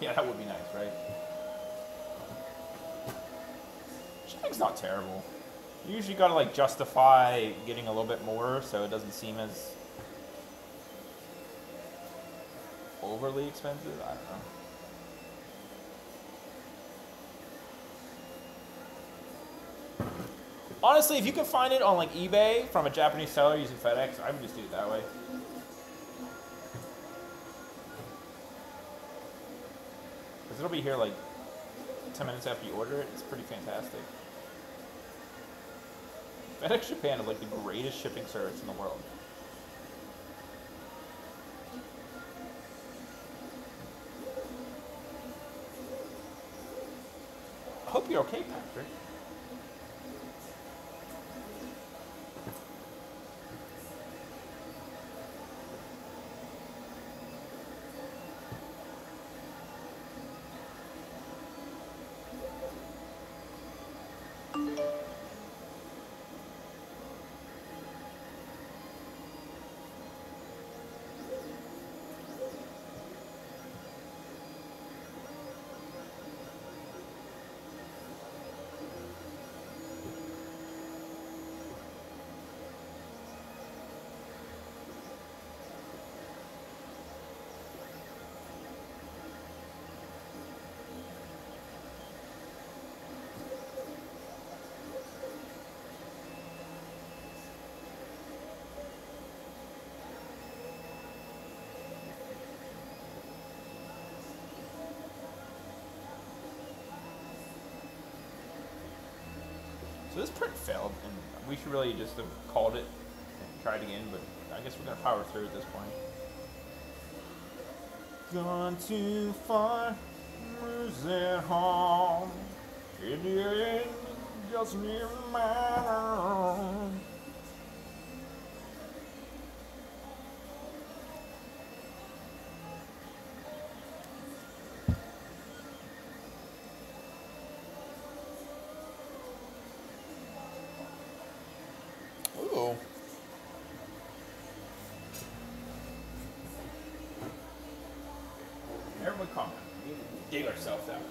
Yeah, that would be nice, right? Shipping's not terrible. You usually gotta like justify getting a little bit more so it doesn't seem as overly expensive. I don't know. Honestly, if you can find it on like eBay from a Japanese seller using FedEx, I would just do it that way. Because it'll be here like ten minutes after you order it. It's pretty fantastic. FedEx Japan is like the greatest shipping service in the world. I hope you're okay, Patrick. So this print failed, and we should really just have called it and tried again, but I guess we're going to power through at this point. Gone too far, losing home. In the end, just near my Ooh. Everyone calm down. We dig ourselves out.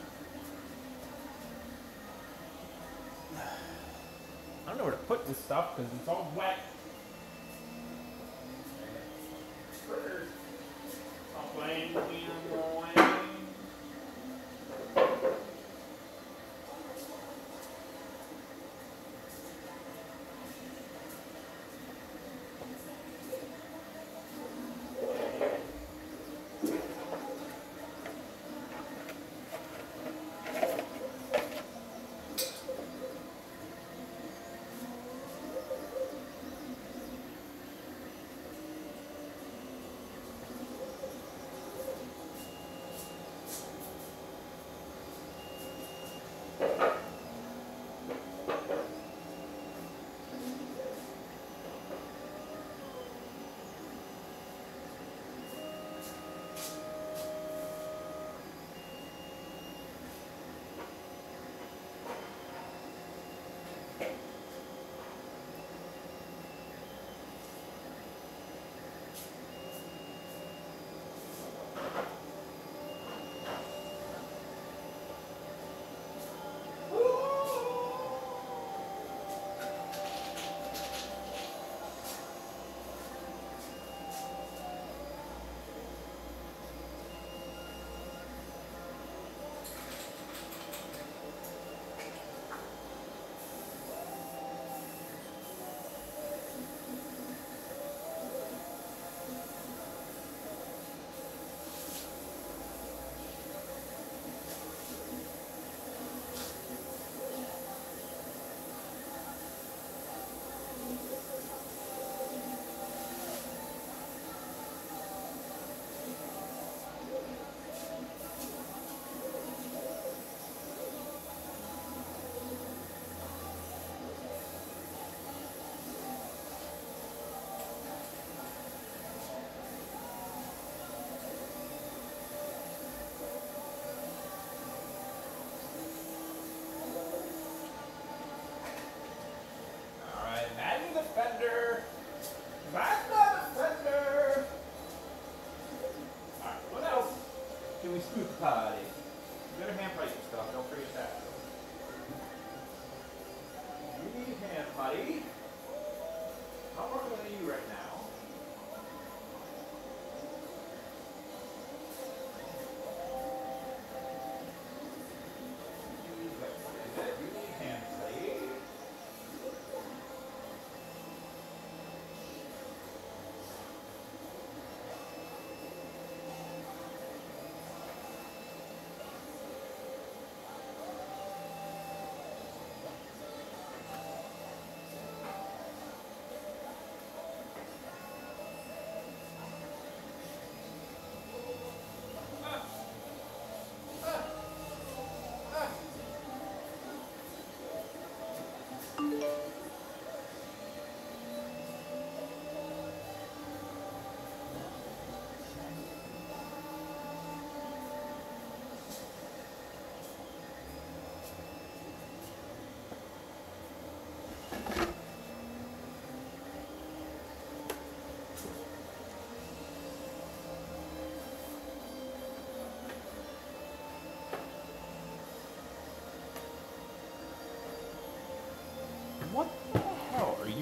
I don't know where to put this stuff because it's all wet. Critters. Stop playing with me, I'm going.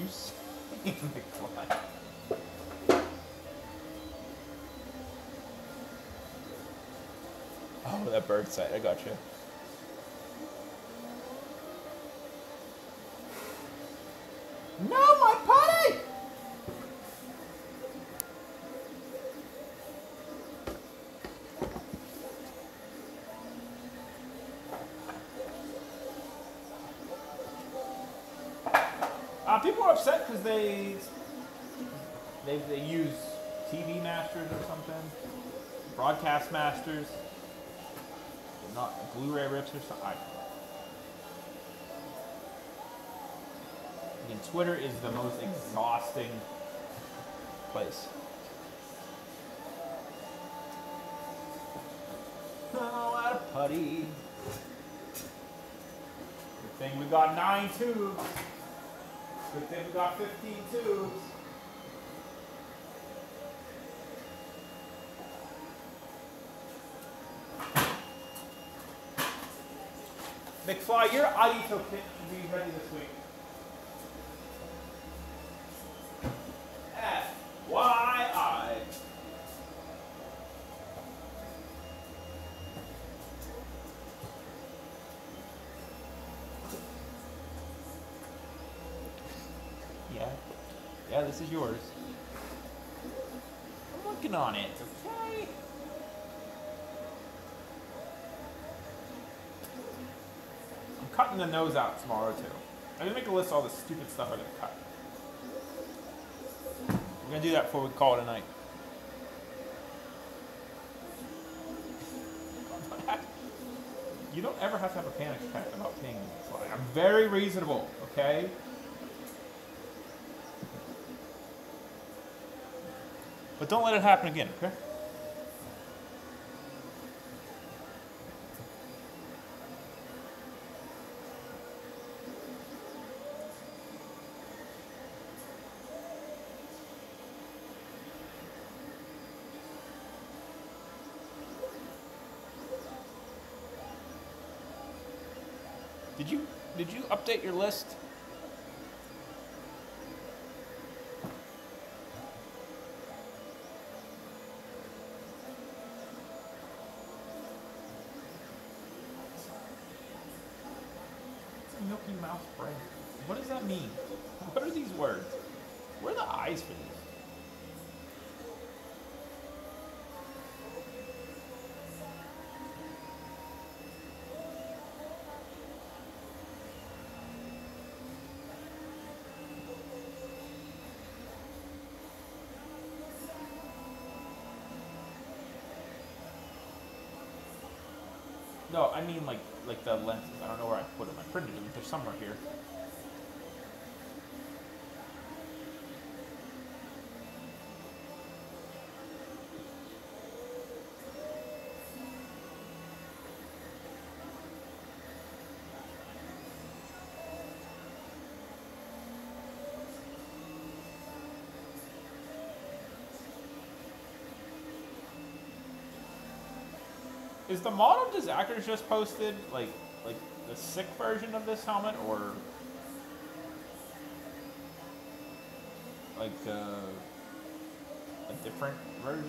you saying, McFly? Oh, that bird sight. I got you. No, my putty! Uh, people are upset because they, they they use T V masters or something, broadcast masters, not Blu-ray rips or something. I, Again, Twitter is the most exhausting place. Oh, what a putty. Good thing we got nine tubes. Good thing we got fifteen tubes. McFly, your Aito kit should be ready this week. F Y I. Yeah. Yeah, this is yours. I'm working on it, okay? I'm cutting the nose out tomorrow, too. I'm gonna make a list of all the stupid stuff I'm gonna cut. We're gonna do that before we call it a night. You don't ever have to have a panic attack about paying me. I'm very reasonable, okay? But don't let it happen again, okay? Did you did you update your list? It's a Milky Mouse bread. What does that mean? What are these words? Where are the eyes for these? No, I mean like like the lenses. I don't know where I put them. I printed them. They're somewhere here. Is the model Dizakers just posted like like the sick version of this helmet, or like uh, a different version?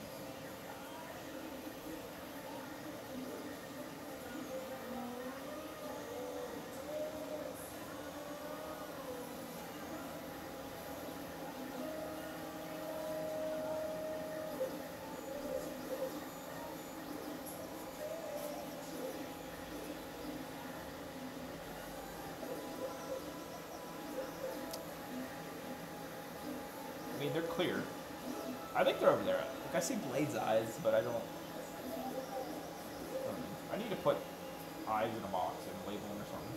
I mean, they're clear. I think they're over there. Like, I see Blade's eyes, but I don't. I don't know. I need to put eyes in a box and label them or something.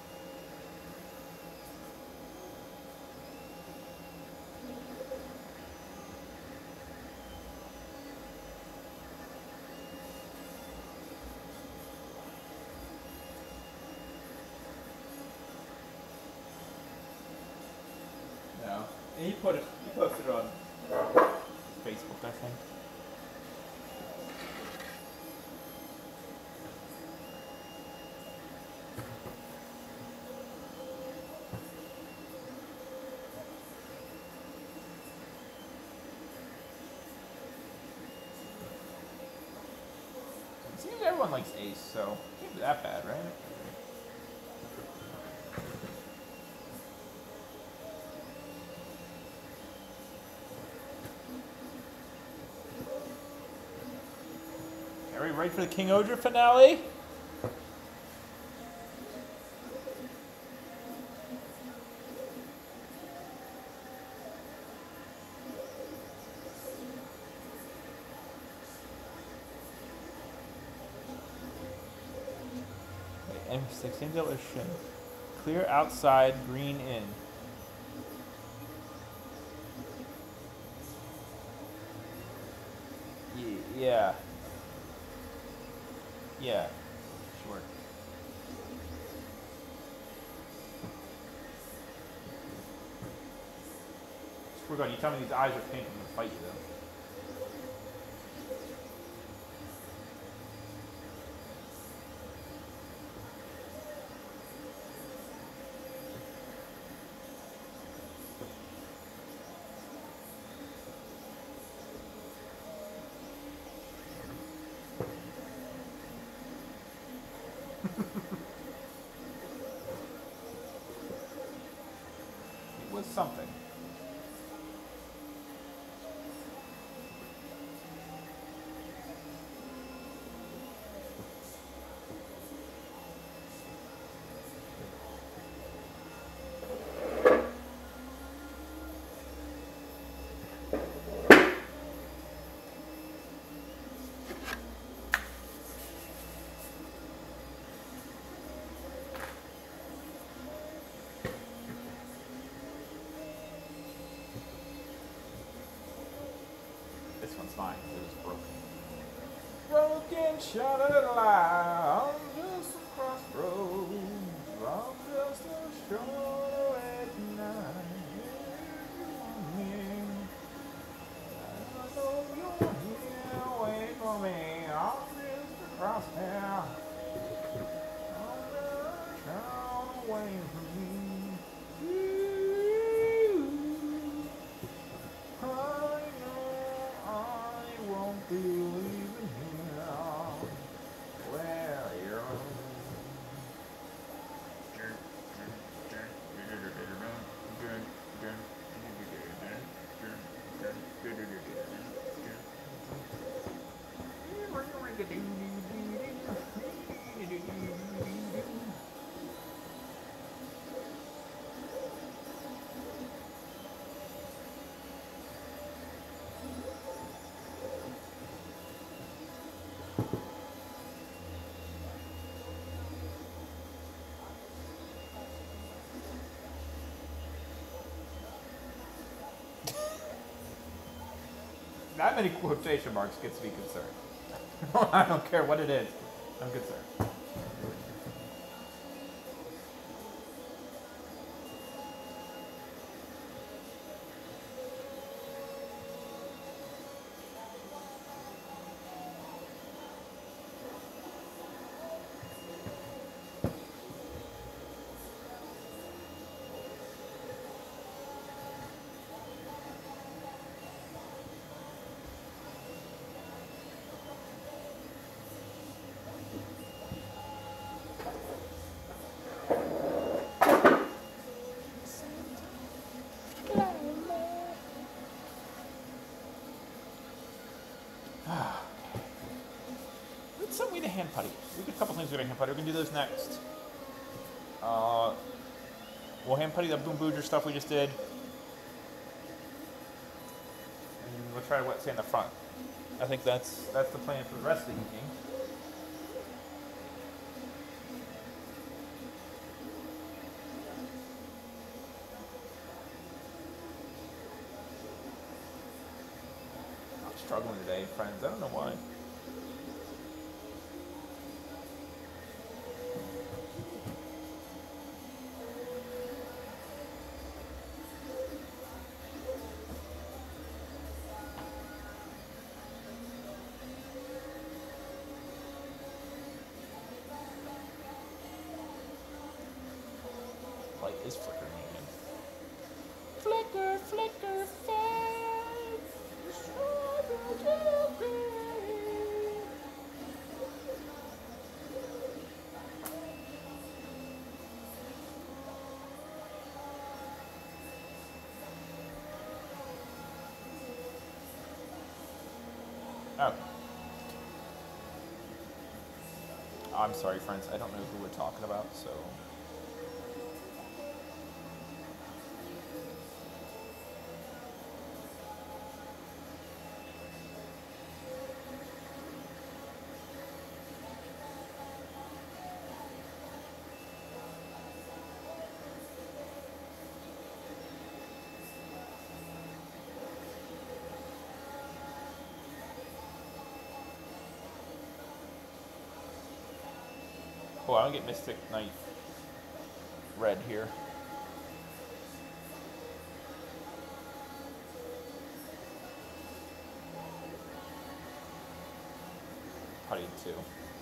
No. And he put it. He posted it on Facebook, I think. It seems everyone likes Ace, so it can't be that bad, right? Are we ready for the King Odra finale? M six Angel or Shin? Clear outside, green in. Ye- Yeah. Yeah. Sure. Swear to God, you tell me these eyes are pink, I'm gonna fight you though. It was something. This one's fine. It was broken. Broken, shattered light. I'm just a crossroads. I'm just a short night. I know you're here. Wait for me. I'm just a crosshair. I'm just turn away from me. I know I won't be leaving here. Where you're. That many quotation marks gets me concerned. I don't care what it is. I'm concerned. What's some way to hand putty? We got a couple things we got to hand putty. We're gonna do those next. Uh, we'll hand putty the Boom Booger stuff we just did. And we'll try to wet sand the front. I think that's that's the plan for the rest of the evening. I'm struggling today, friends. I don't know why. Light is flickering again. Flicker, flicker, fade. Oh. I'm sorry, friends. I don't know who we're talking about, so. Oh, I don't get Mystic Knight red here. Putty two.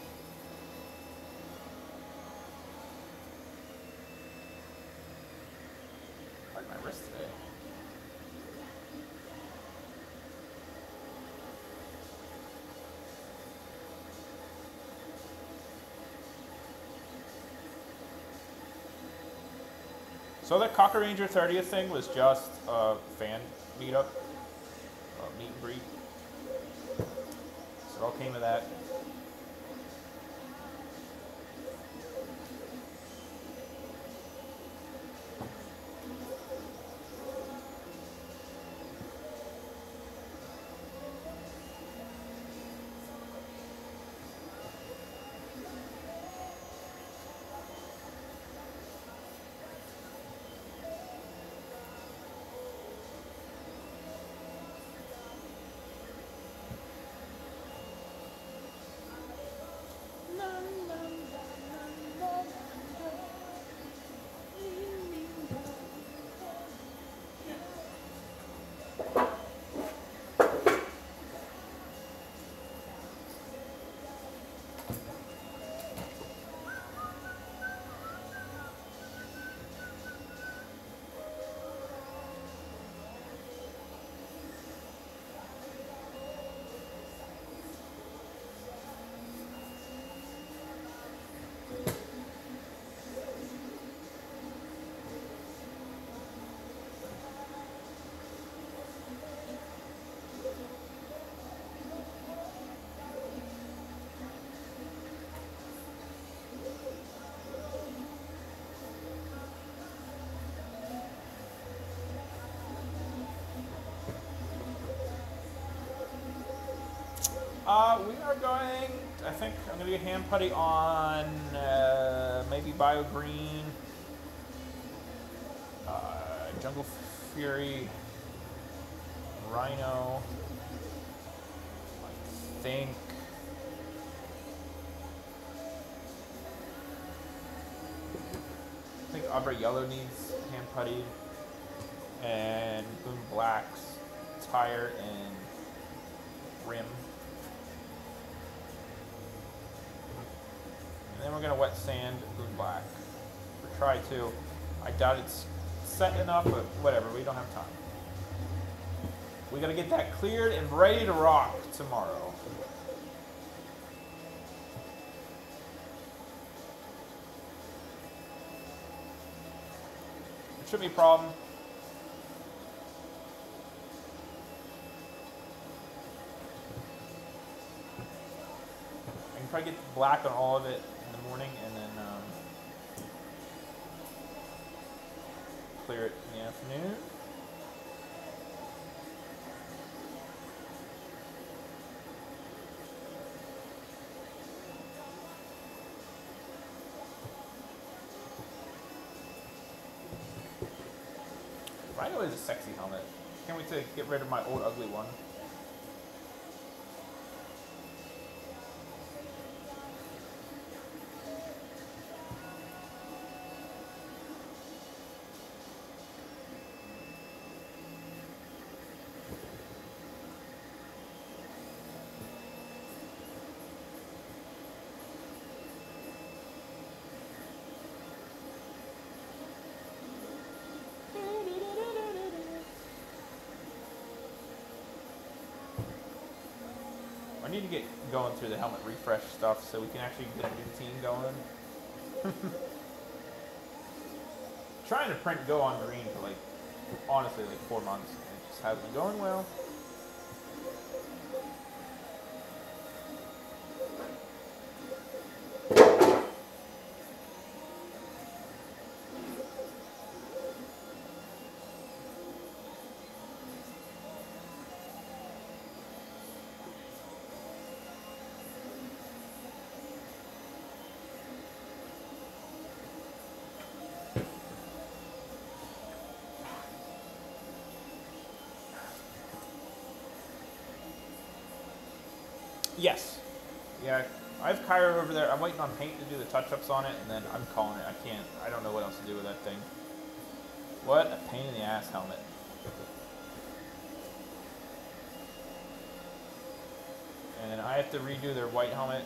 Like my wrist today. So that Cocker Ranger thirtieth thing was just a fan meetup, uh, meet and greet. So it all came to that. Uh, we are going, I think I'm going to get hand putty on uh, maybe Bio Green, uh, Jungle Fury, Rhino, I think. I think Abra Yellow needs hand putty, and Boom Black's tire and rim. And then we're going to wet sand Boom Black. Or try to. I doubt it's set enough, but whatever, we don't have time. We got to get that cleared and ready to rock tomorrow. It shouldn't be a problem. I can probably get black on all of it in the morning and then um, clear it in the afternoon. Rhino is a sexy helmet. Can't wait to get rid of my old ugly one. I need to get going through the helmet refresh stuff so we can actually get a new team going. Trying to print Go on Green for like, honestly, like four months. And it just hasn't been going well. Yes. Yeah, I have Kyra over there. I'm waiting on Paint to do the touch-ups on it, and then I'm calling it. I can't, I don't know what else to do with that thing. What a pain in the ass helmet. And I have to redo their white helmet.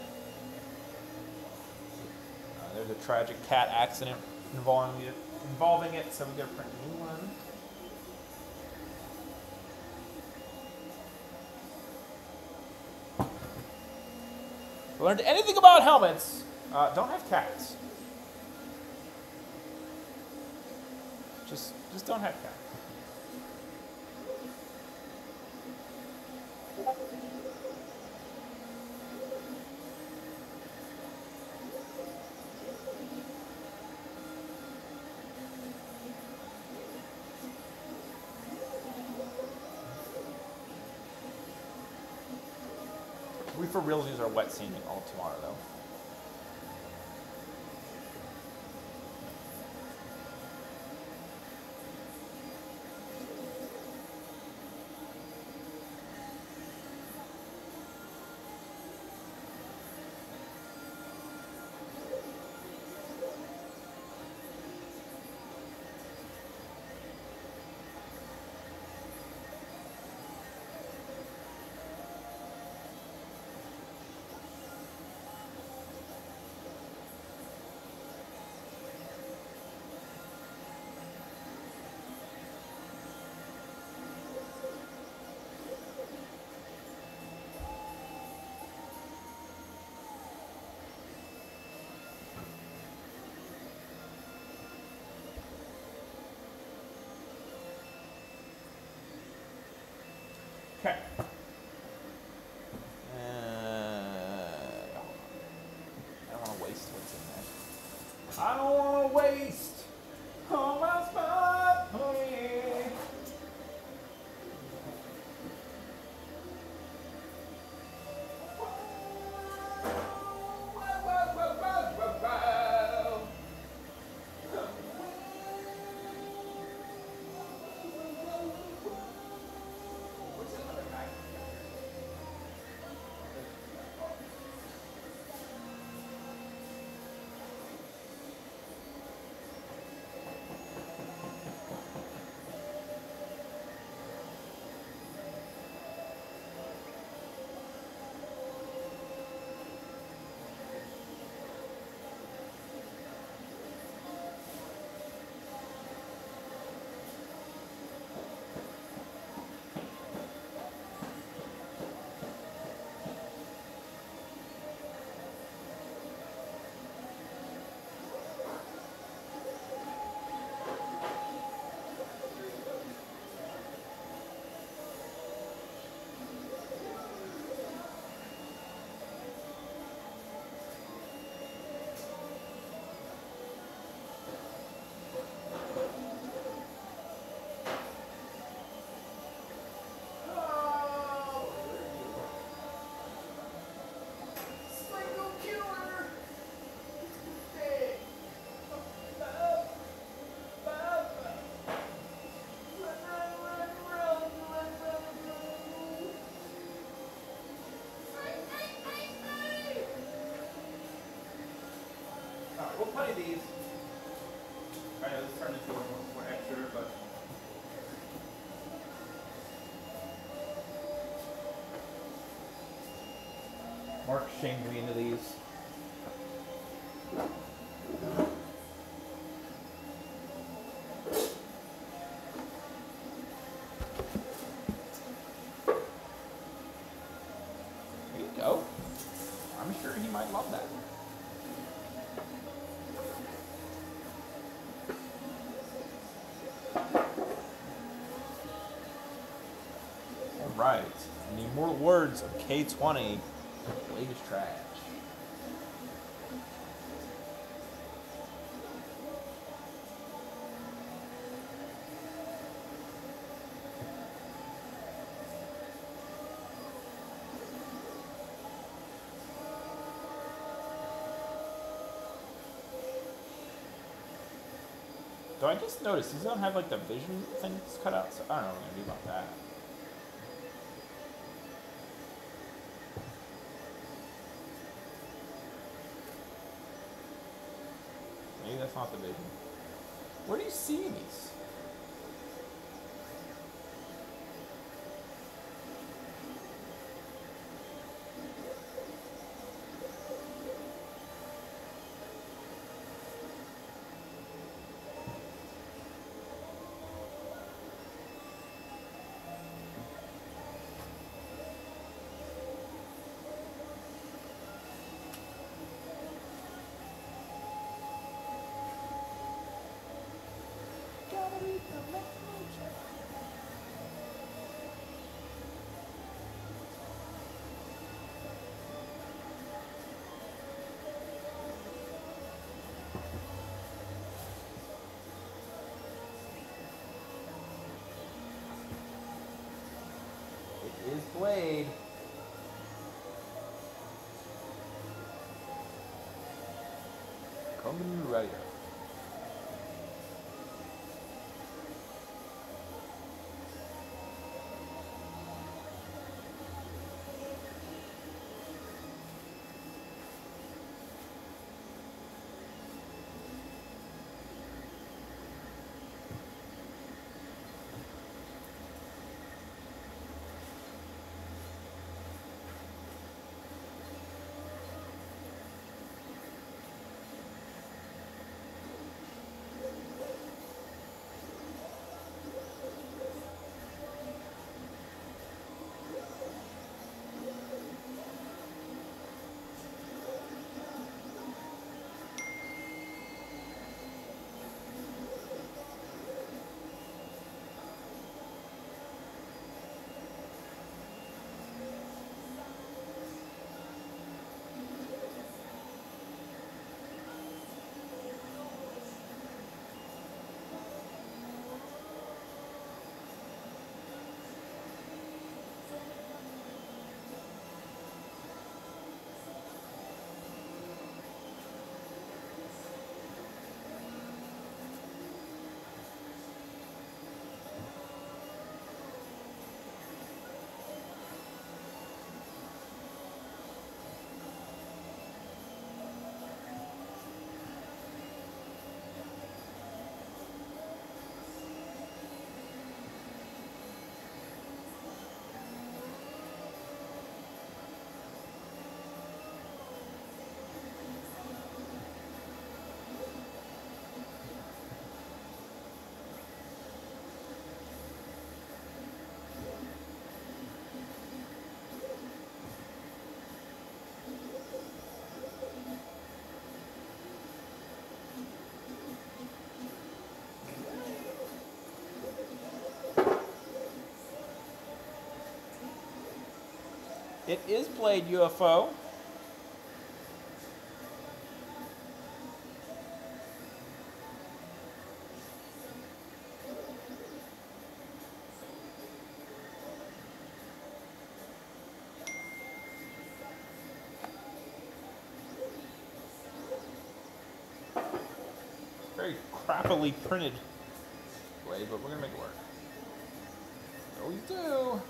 Uh, there's a tragic cat accident involving it, involving it, so we gotta print a new one. Learned anything about helmets? Uh, don't have cats. Just, just don't have cats. We for real use our wet sanding all tomorrow, though. Okay. Uh, I don't want to waste what's in there. I don't want to waste all my spot money. We'll plenty of these. I know this turned into a little more extra, but Mark shamed me into these. There you go. I'm sure he might love that. Right. In the immortal words of K twenty, Blade is trash. Though I just noticed these don't have like the vision things cut out, so I don't know what I'm gonna do about that. not the vision. Where do you see these? It is Blade. Kamen Rider. It is Blade U F O. Very crappily printed Blade, but we're gonna make it work. We always do.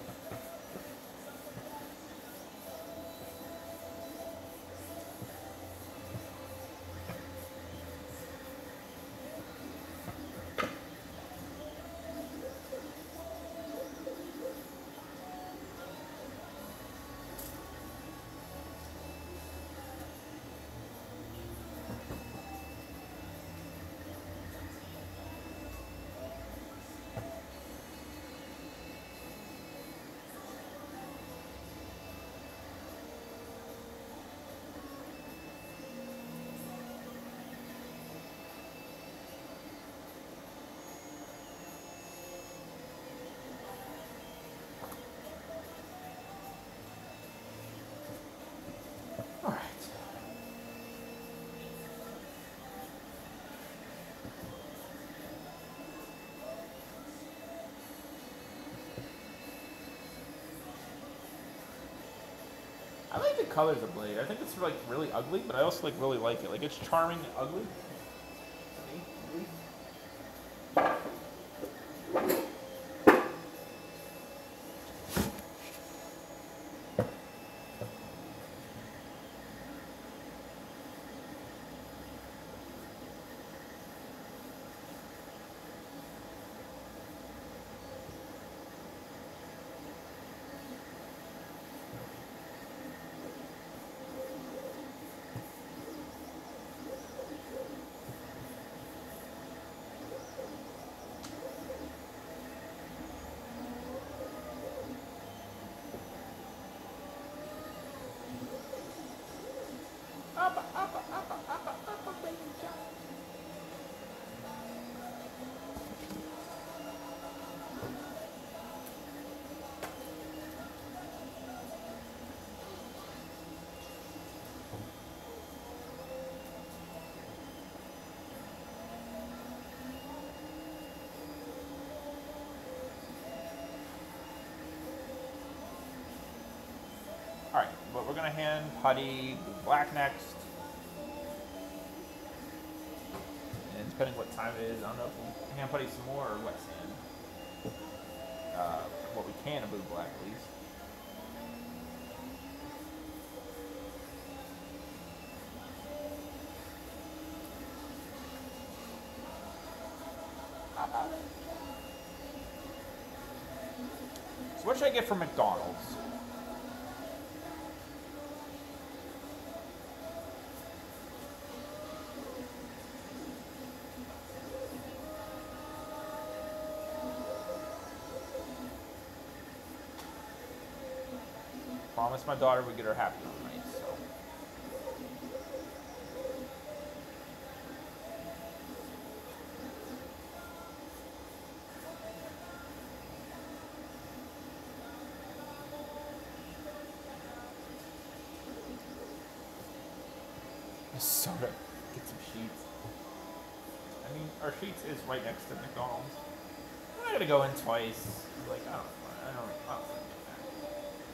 All right. I like the colors of Blade. I think it's like really ugly, but I also like really like it. Like it's charming and ugly. To me, at least. we're gonna hand Putty black next. And depending what time it is, I don't know if we'll hand Putty some more or wet sand. Uh, what we can of blue black at least. So what should I get from McDonald's? Promise my daughter we get her happy on night, so. Soda. Get some sheets. I mean, our sheets is right next to McDonald's. I'm not gonna go in twice. Like, I don't, I don't, I don't think that.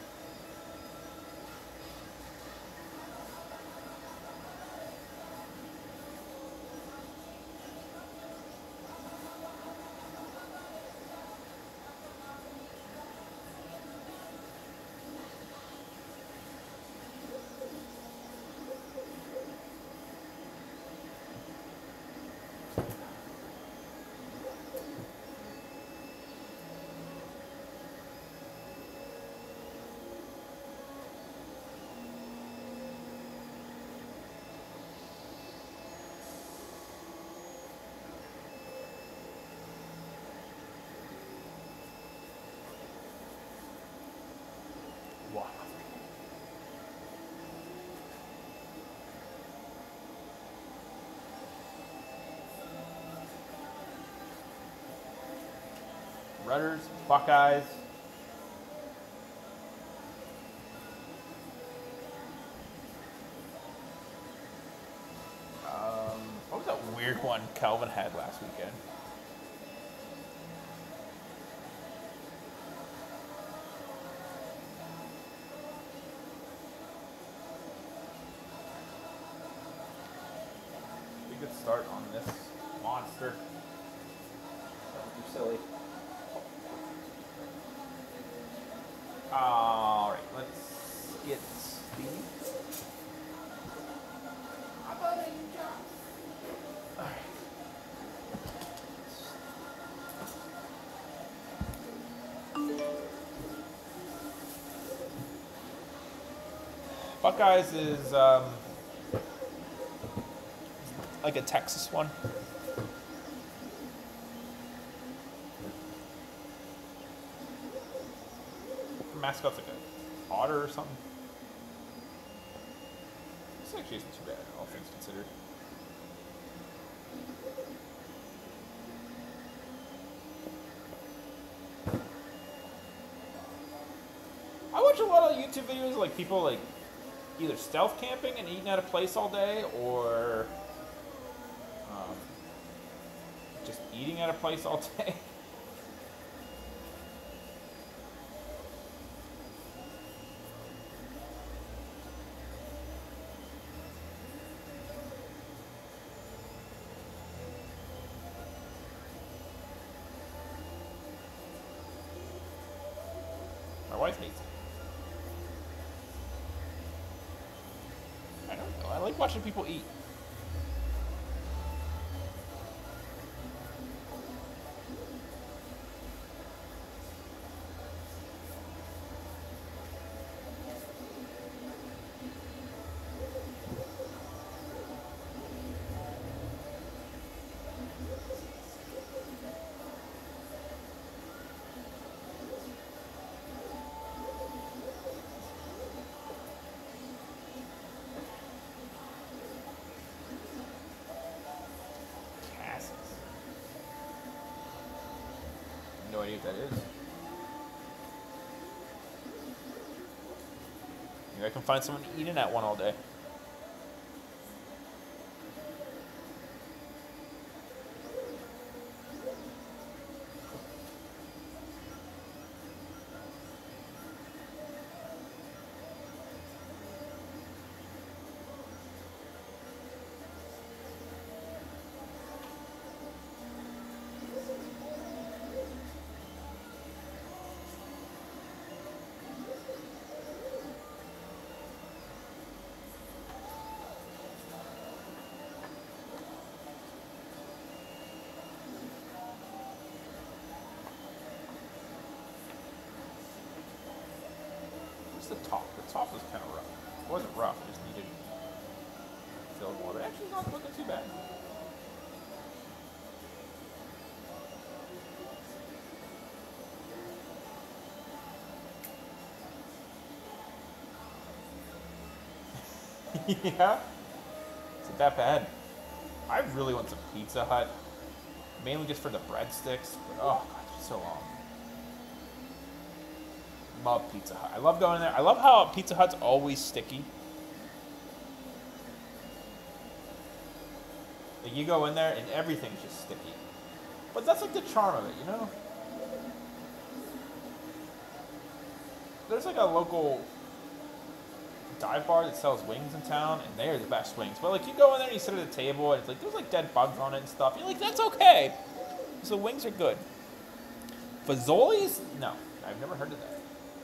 Wow. Rudders, Buckeyes. Um, what was that weird one Calvin had last weekend? Be a good start on this monster. That too silly. All right, let's get Steve. How about a job? All right. Buckeyes is um, like a Texas one. Mascot's like a otter or something. This actually isn't too bad, all things considered. I watch a lot of YouTube videos like people like either stealth camping and eating at a place all day, or um, just eating at a place all day. My wife hates it. I don't know. I like watching people eat. No idea what that is. Maybe I can find someone eating at one all day. Just the top. The top was kind of rough. It wasn't rough. It just needed filled more. But actually, not looking too bad. Yeah. Is it that bad? I really want some Pizza Hut. Mainly just for the breadsticks. But oh god, it's so long. Love Pizza Hut. I love going there. I love how Pizza Hut's always sticky. Like you go in there and everything's just sticky. But that's like the charm of it, you know? There's like a local dive bar that sells wings in town, and they're the best wings. But like you go in there and you sit at a table and it's like there's like dead bugs on it and stuff. You're like, that's okay. So wings are good. Fazoli's? No. I've never heard of that.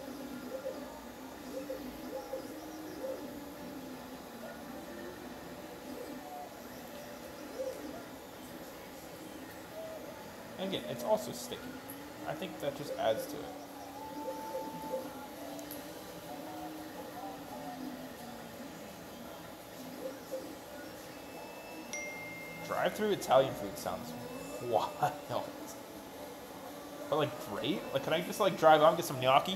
And again, it's also sticky. I think that just adds to it. Drive-through Italian food sounds wild. But like great? Like can I just like drive out and get some gnocchi?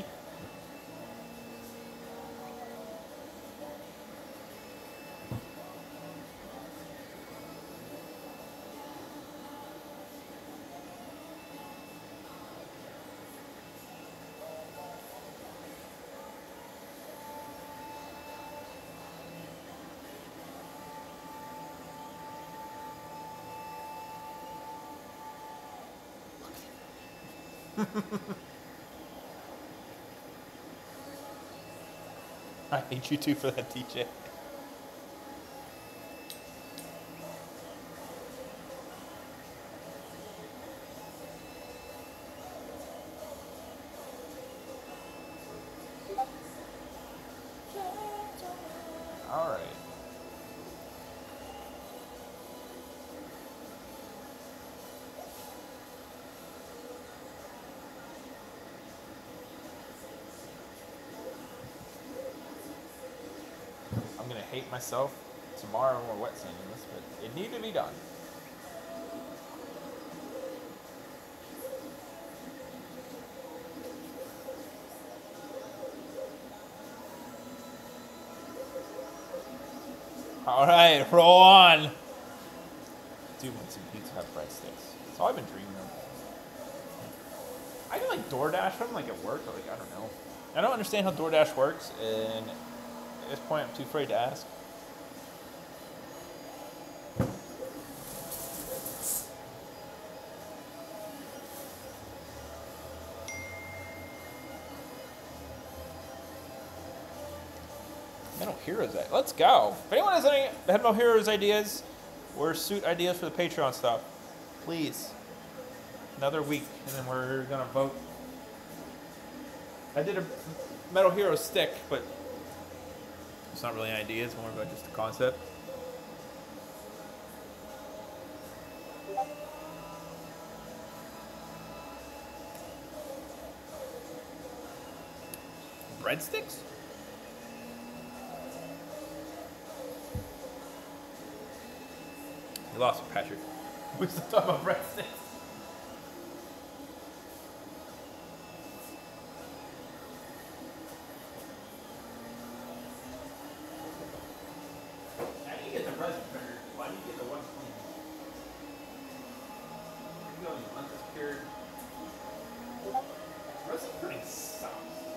I hate you too for that, D J. All right. I'm gonna hate myself tomorrow when we're wet sanding this, but it needed to be done. All right, roll on. Do want some Pizza Hut breadsticks. That's all I've been dreaming of. I can like DoorDash from like at work, or like I don't know. I don't understand how DoorDash works, and at this point, I'm too afraid to ask. Metal Heroes, let's go. If anyone has any Metal Heroes ideas or suit ideas for the Patreon stuff, please. Another week, and then we're gonna vote. I did a Metal Hero stick, but it's not really an idea. It's more about just a concept. Breadsticks? You lost me, Patrick. We still talking about breadsticks. How do you get the resin printer? Why do you get the one clean? You go and you unsecured. Resin printing sucks.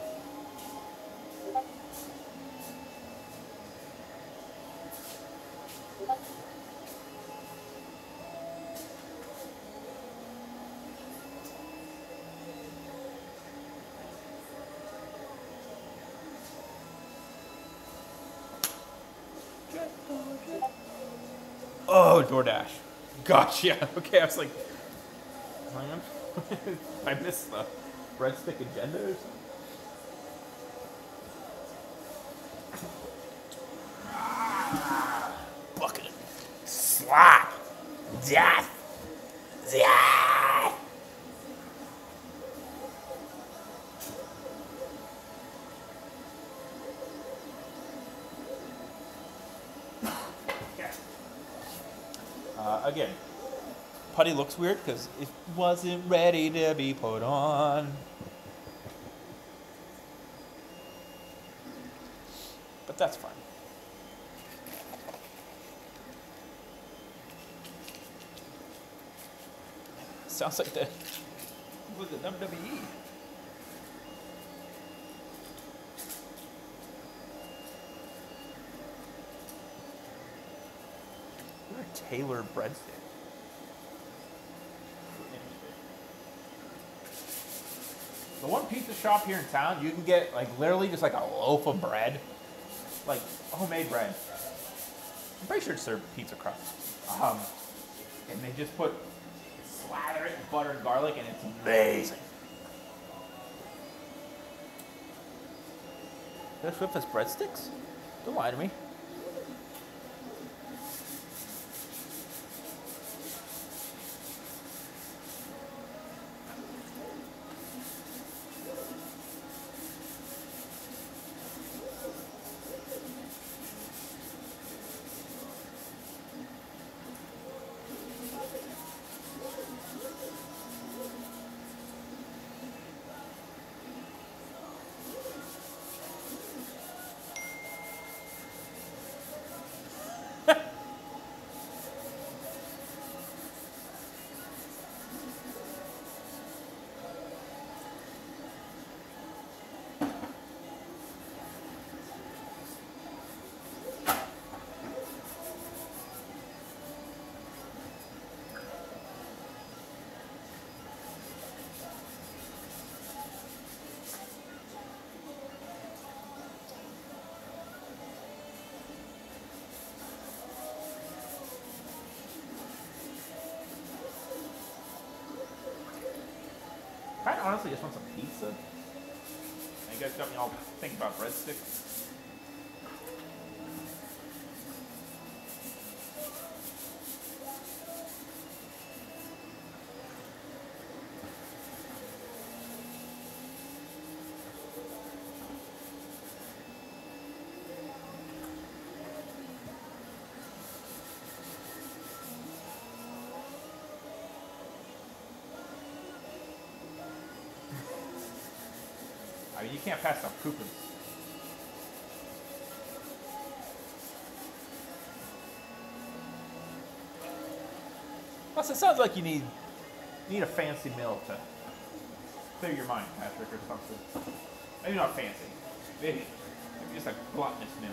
Oh, DoorDash. Gotcha. Okay, I was like, I missed the breadstick agenda or something. Ah, bucket. Slap. Death. Death. again, putty looks weird because it wasn't ready to be put on. But that's fine. Sounds like the with the W W E. What a Taylor breadstick. The one pizza shop here in town, you can get like literally just like a loaf of bread, like homemade bread. I'm pretty sure it's their pizza crust. Um, and they just put slather it in butter and garlic, and it's amazing. Taylor Swift has breadsticks? Don't lie to me. I honestly just want some pizza. You guys got me all thinking about breadsticks. I mean, you can't pass up coupons. Plus, it sounds like you need need a fancy meal to clear your mind, Patrick, or something. Maybe not fancy. Maybe, maybe just a gluttonous meal.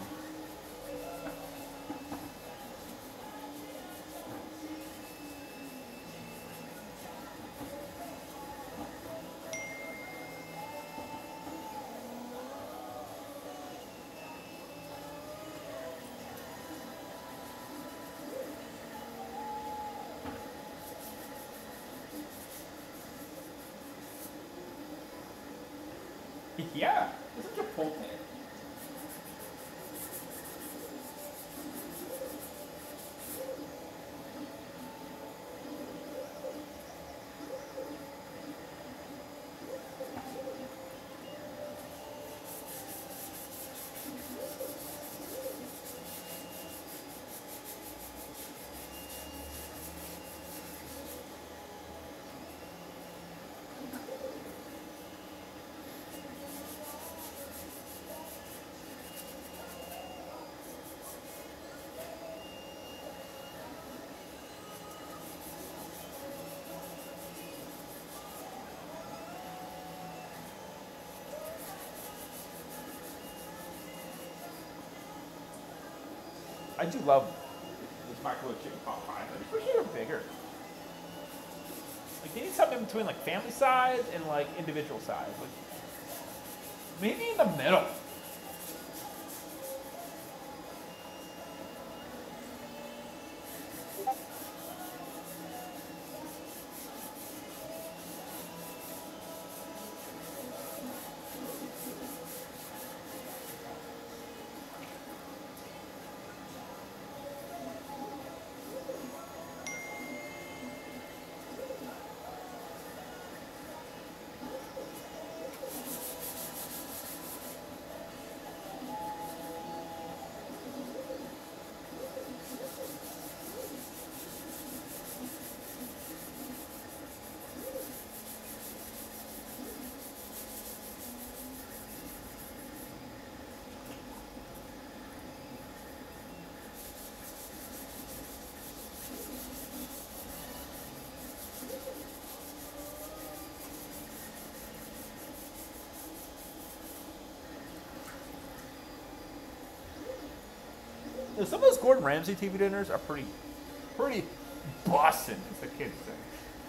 Yeah, it's such a Chipotle. I do love this microwave chicken pot pie, but I wish they were bigger. Like, they need something in between, like, family size and, like, individual size. Like, maybe in the middle. Some of those Gordon Ramsay T V dinners are pretty, pretty bussin', as the kids say.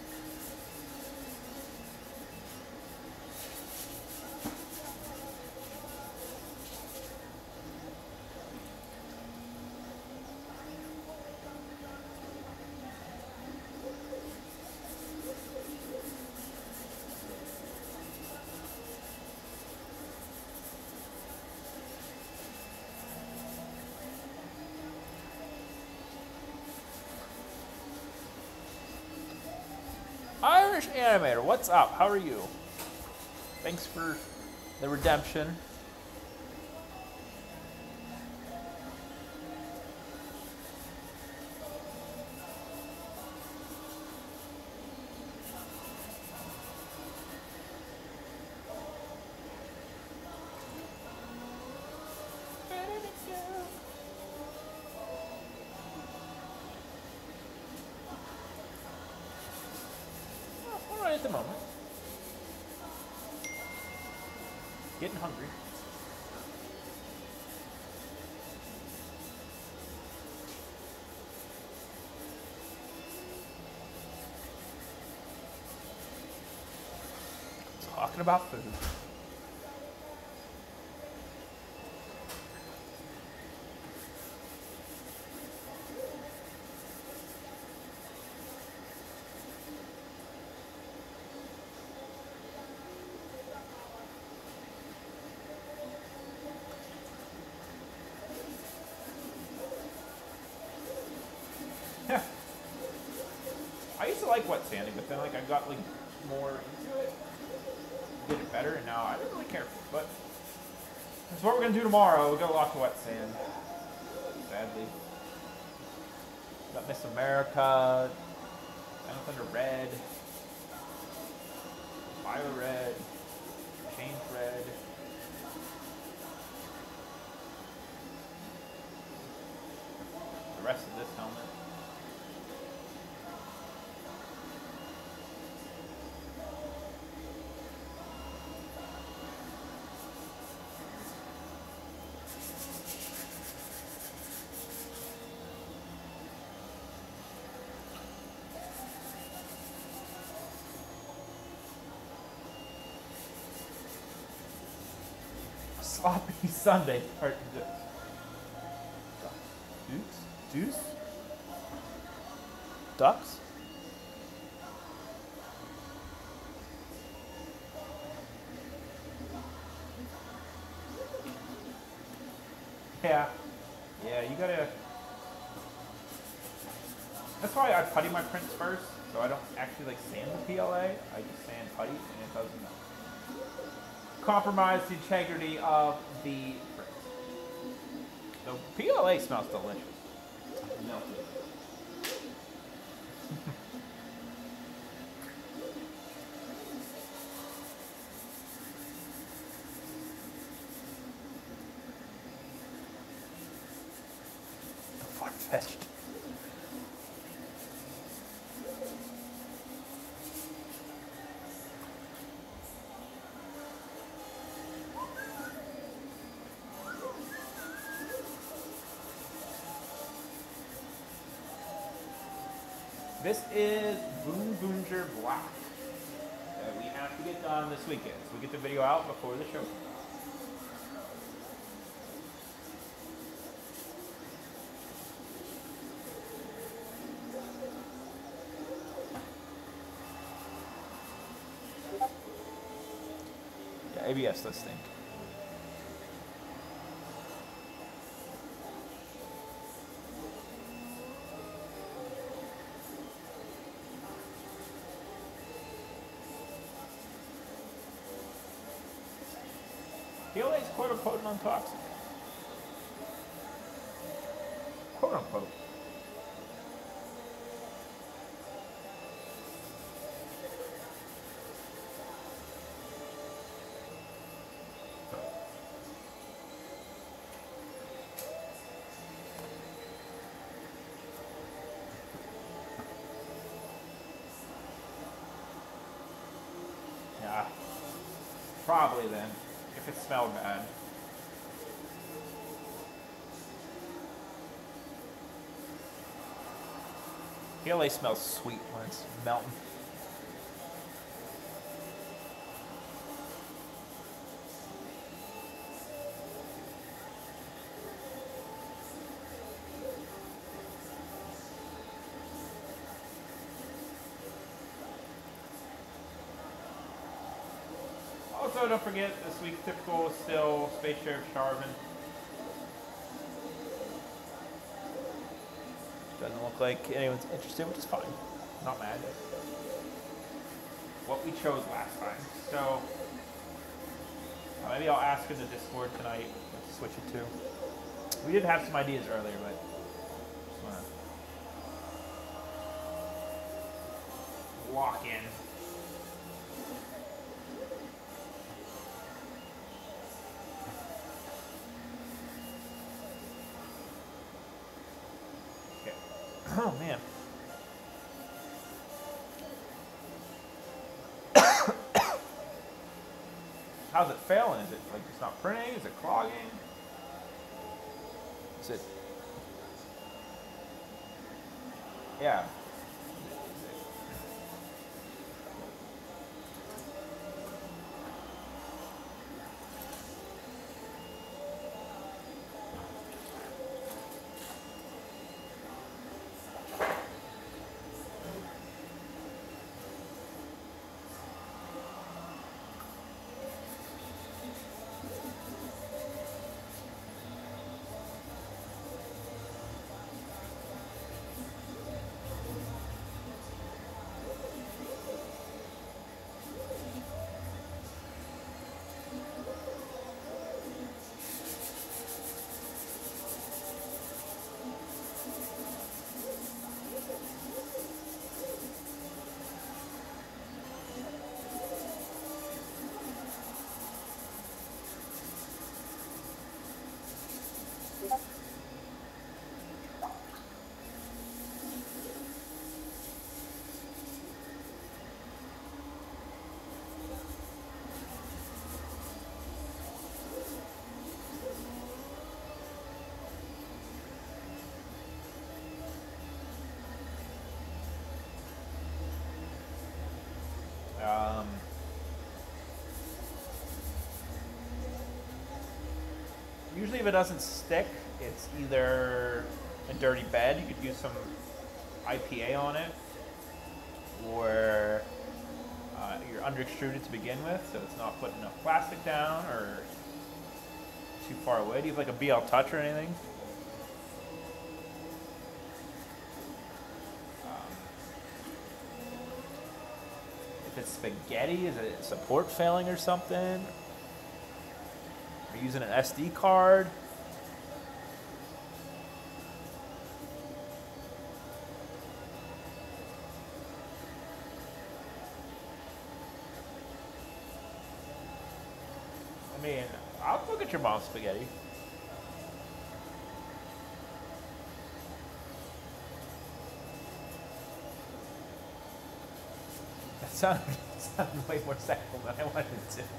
Irish Animator, what's up? How are you? Thanks for the redemption. All right at the moment. Getting hungry. Talking about food. I used to like wet sanding, but then like I got like more into it, did it better, and now I don't really care for it. But that's what we're gonna do tomorrow. We're gonna lock the wet sand. Sadly, got Miss America, Down Thunder Red, Fire Red, Change Red. The rest of this helmet. Sloppy Sunday. Or, Dukes? Deuce? Ducks? Yeah. Yeah, you gotta... That's why I putty my prints first, so I don't actually like sand the P L A. I just sand putty, and it doesn't compromise the integrity of the print. The P L A smells delicious. Melted. Far-fetched. This is Boon Boonger Black that we have to get done this weekend, so we get the video out before the show. Yeah, A B S does stink. P L A is quote unquote non-toxic. Quote unquote. Yeah. Probably then. If it smelled bad. P L A smells sweet when it's melting. Also, don't forget this week's typical is still Space Sheriff Sharvin. Doesn't look like anyone's interested, which is fine. Not mad. What we chose last time. So uh, maybe I'll ask in the Discord tonight what to switch it to. We did have some ideas earlier, but just wanna lock in. Oh man. How's it failing? Is it like it's not printing? Is it clogging? Is it? Yeah. Um, usually if it doesn't stick, it's either a dirty bed, you could use some I P A on it, or uh, you're under extruded to begin with, so it's not putting enough plastic down or too far away. Do you have like a B L Touch or anything? If it's spaghetti, is it support failing or something? Are you using an S D card? I mean, I'll look at your mom's spaghetti. That sounded, sounded way more sexual than I wanted it to.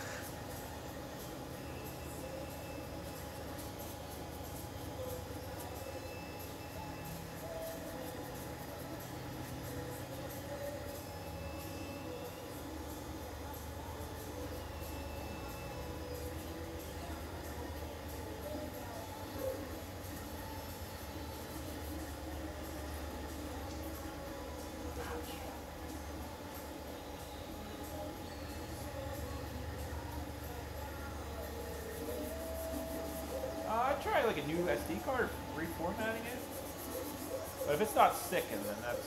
Try like a new S D card, reformatting it. But if it's not sticking, then that's.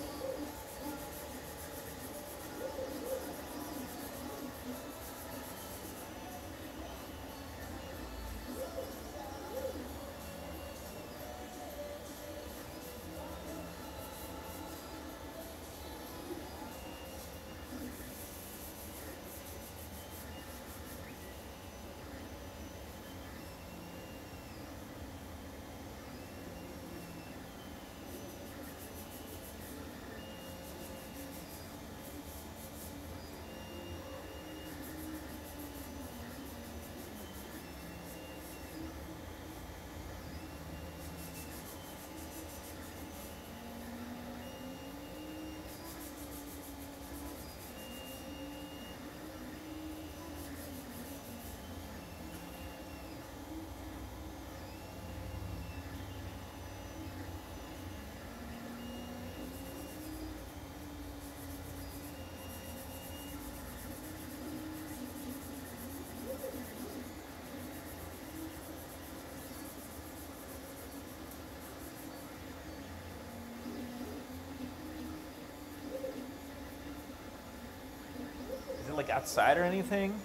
like outside or anything.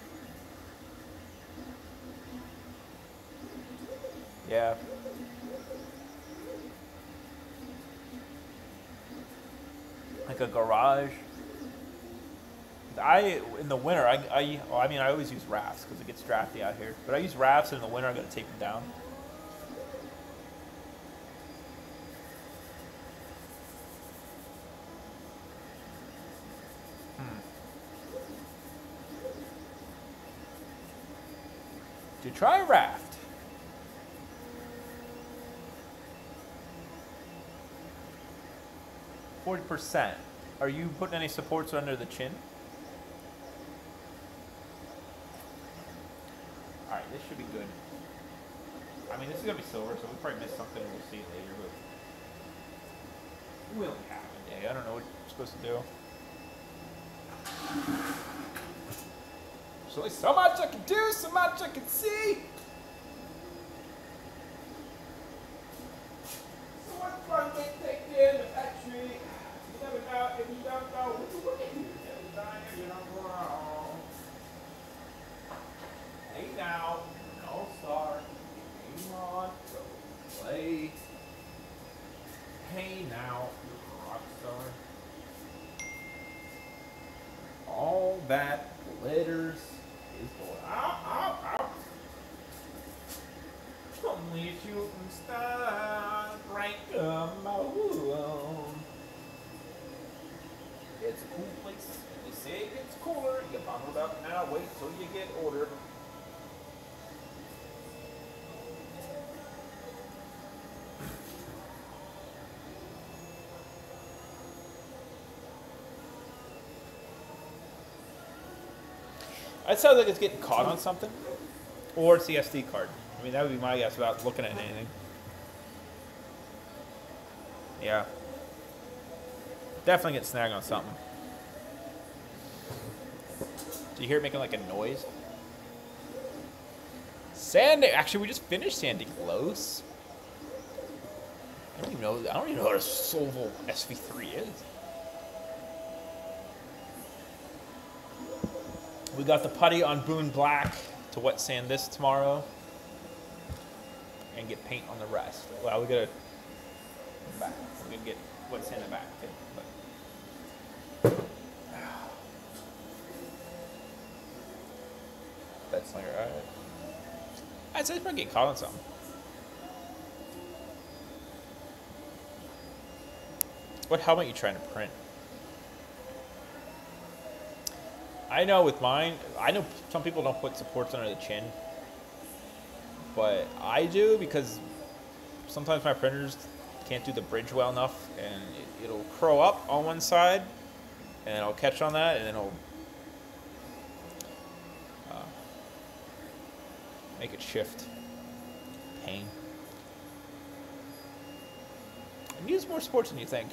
Yeah. Like a garage. I in the winter I I well, I mean I always use rafts because it gets drafty out here. But I use rafts and in the winter I gotta take them down. Hmm. To try a raft. Forty percent. Are you putting any supports under the chin? Alright, this should be good. I mean, this is going to be silver, so we'll probably miss something and we'll see it later, but we'll have a day. I don't know what you're supposed to do. There's only so much I can do, so much I can see. So what's fun get taken in the factory? You never know if you don't know what you're looking at. Every time you're not wrong. Hey now. All star, game on, go play. Hey now, you're a rock star. All that glitters is going out, out, out. Only a shooting star, rank of my world. It's a cool place. They say it gets cooler. You bundled up now. Wait till you get older. It sounds like it's getting caught on something. Or it's the S D card. I mean, that would be my guess without looking at anything. Yeah. Definitely get snagged on something. Do you hear it making like a noise? Sand. Actually, we just finished Sandy Close. I don't even know. I don't even know what a Solval S V three is. We got the putty on Boone Black to wet sand this tomorrow and get paint on the rest. Well, we gotta back. We're gonna get wet sand in the back too. But that's like alright. I'd say it's probably getting caught on something. What helmet are you trying to print? I know with mine, I know some people don't put supports under the chin, but I do because sometimes my printers can't do the bridge well enough, and it, it'll crow up on one side, and I'll catch on that, and then it'll uh, make it shift. Pain. And use more supports than you think.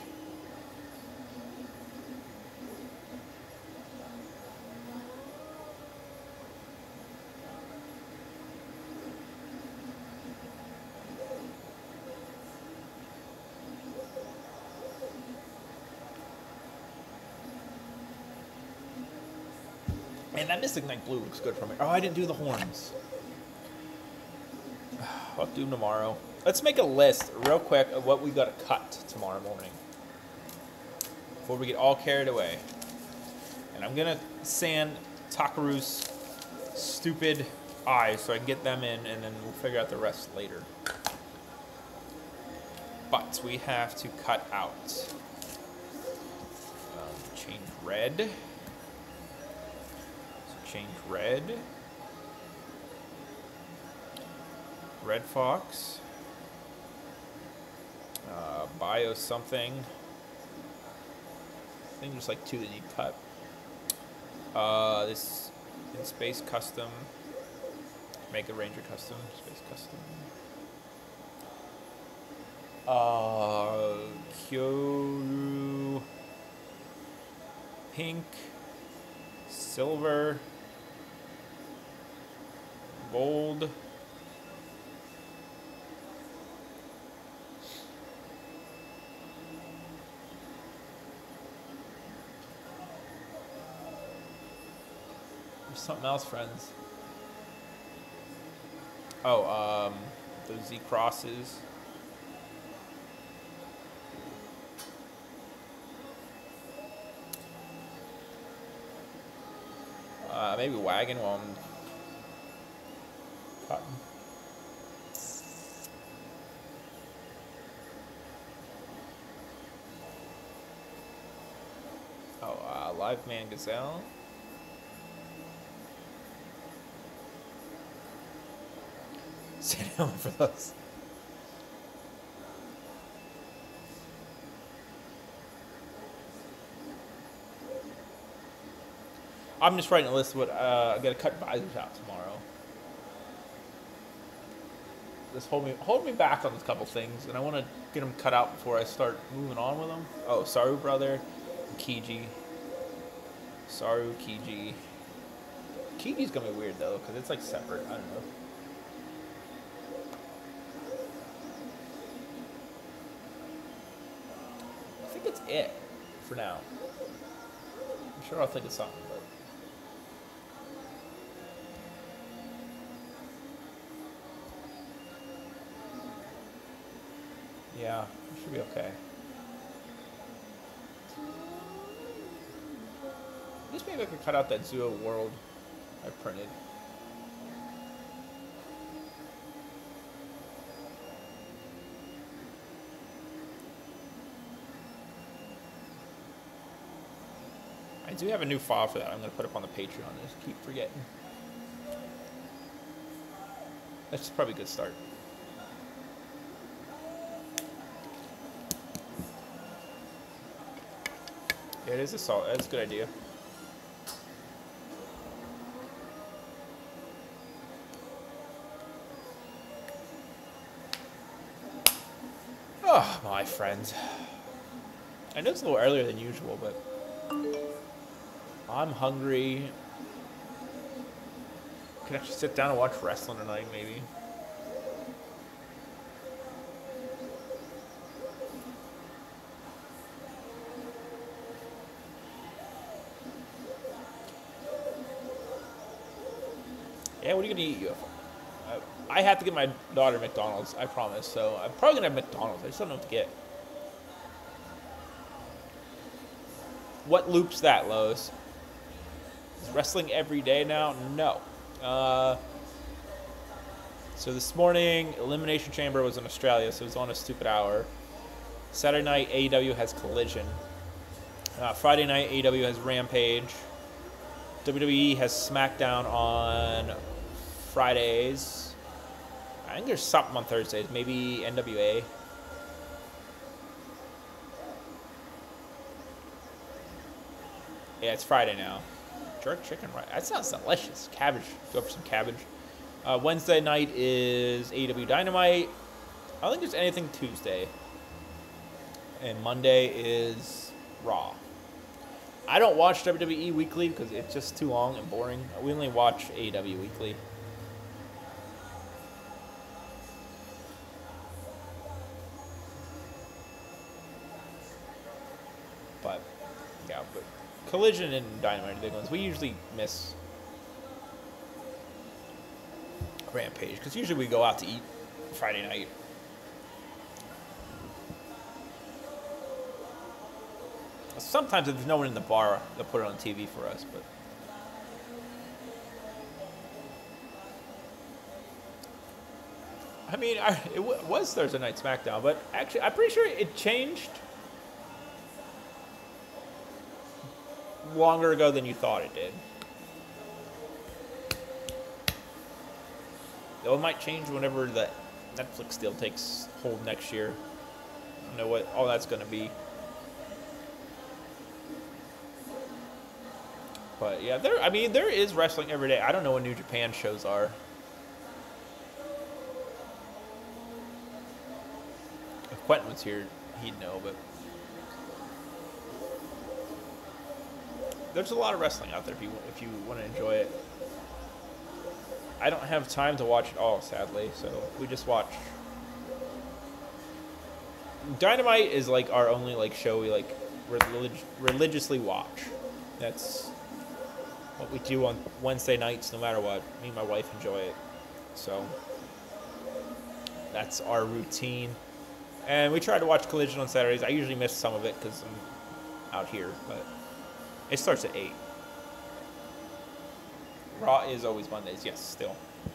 Man, that Mystic Knight blue looks good from it. Oh, I didn't do the horns. I'll do them tomorrow. Let's make a list real quick of what we got to cut tomorrow morning before we get all carried away. And I'm going to sand Takaru's stupid eyes so I can get them in, and then we'll figure out the rest later. But we have to cut out. Um, change red. Change red. Red Fox. Uh, bio something. I think there's like two that need cut. Uh, this in Space Custom. Make a Ranger Custom. Space Custom. Uh, Kyoru. Pink. Silver. Gold. There's something else, friends. Oh, um, those Z crosses. Uh, maybe wagon while I'm cutting. Oh, uh, Live Man Gazelle. Sit down for those. I'm just writing a list of what uh, I gotta cut visors out tomorrow. Just hold me hold me back on a couple things, and I want to get them cut out before I start moving on with them. Oh, Saru brother, Kiji. Saru, Kiji. Kiji's gonna be weird though, because it's like separate. I don't know. I think it's it for now. I'm sure I'll think of something, but. Yeah, it should be okay. I guess maybe I could cut out that Zuo world I printed. I do have a new file for that I'm going to put up on the Patreon. I just keep forgetting. That's probably a good start. Yeah, it is a solid. That's a good idea. Oh, my friends. I know it's a little earlier than usual, but I'm hungry. Can actually sit down and watch wrestling tonight, maybe. Yeah, what are you gonna eat, U F O? I, I have to get my daughter McDonald's, I promise. So I'm probably gonna have McDonald's. I just don't know what to get. What loop's that, Lowe's? Is wrestling every day now? No. Uh, so this morning, Elimination Chamber was in Australia, so it was on a stupid hour. Saturday night, A E W has Collision. Uh, Friday night, A E W has Rampage. W W E has SmackDown on Fridays. I think there's something on Thursdays. Maybe N W A. Yeah, it's Friday now. Jerk chicken, right? That sounds delicious. Cabbage. Go for some cabbage. Uh, Wednesday night is A E W Dynamite. I don't think there's anything Tuesday. And Monday is Raw. I don't watch W W E weekly because it's just too long and boring. We only watch A E W weekly. But, yeah, but Collision and Dynamite are the big ones. We usually miss Rampage because usually we go out to eat Friday night. Sometimes if there's no one in the bar, they'll put it on T V for us, but I mean, I, it w was Thursday Night SmackDown, but actually, I'm pretty sure it changed longer ago than you thought it did. Though it might change whenever the Netflix deal takes hold next year. I don't know what all that's going to be. But yeah, there. I mean, there is wrestling every day. I don't know what New Japan shows are. If Quentin was here, he'd know. But there's a lot of wrestling out there if you if you want to enjoy it. I don't have time to watch it all, sadly. So we just watch. Dynamite is like our only like show we like relig religiously watch. That's what we do on Wednesday nights, no matter what. Me and my wife enjoy it. So that's our routine. And we try to watch Collision on Saturdays. I usually miss some of it because I'm out here, but it starts at eight. Raw is always Mondays, yes, still.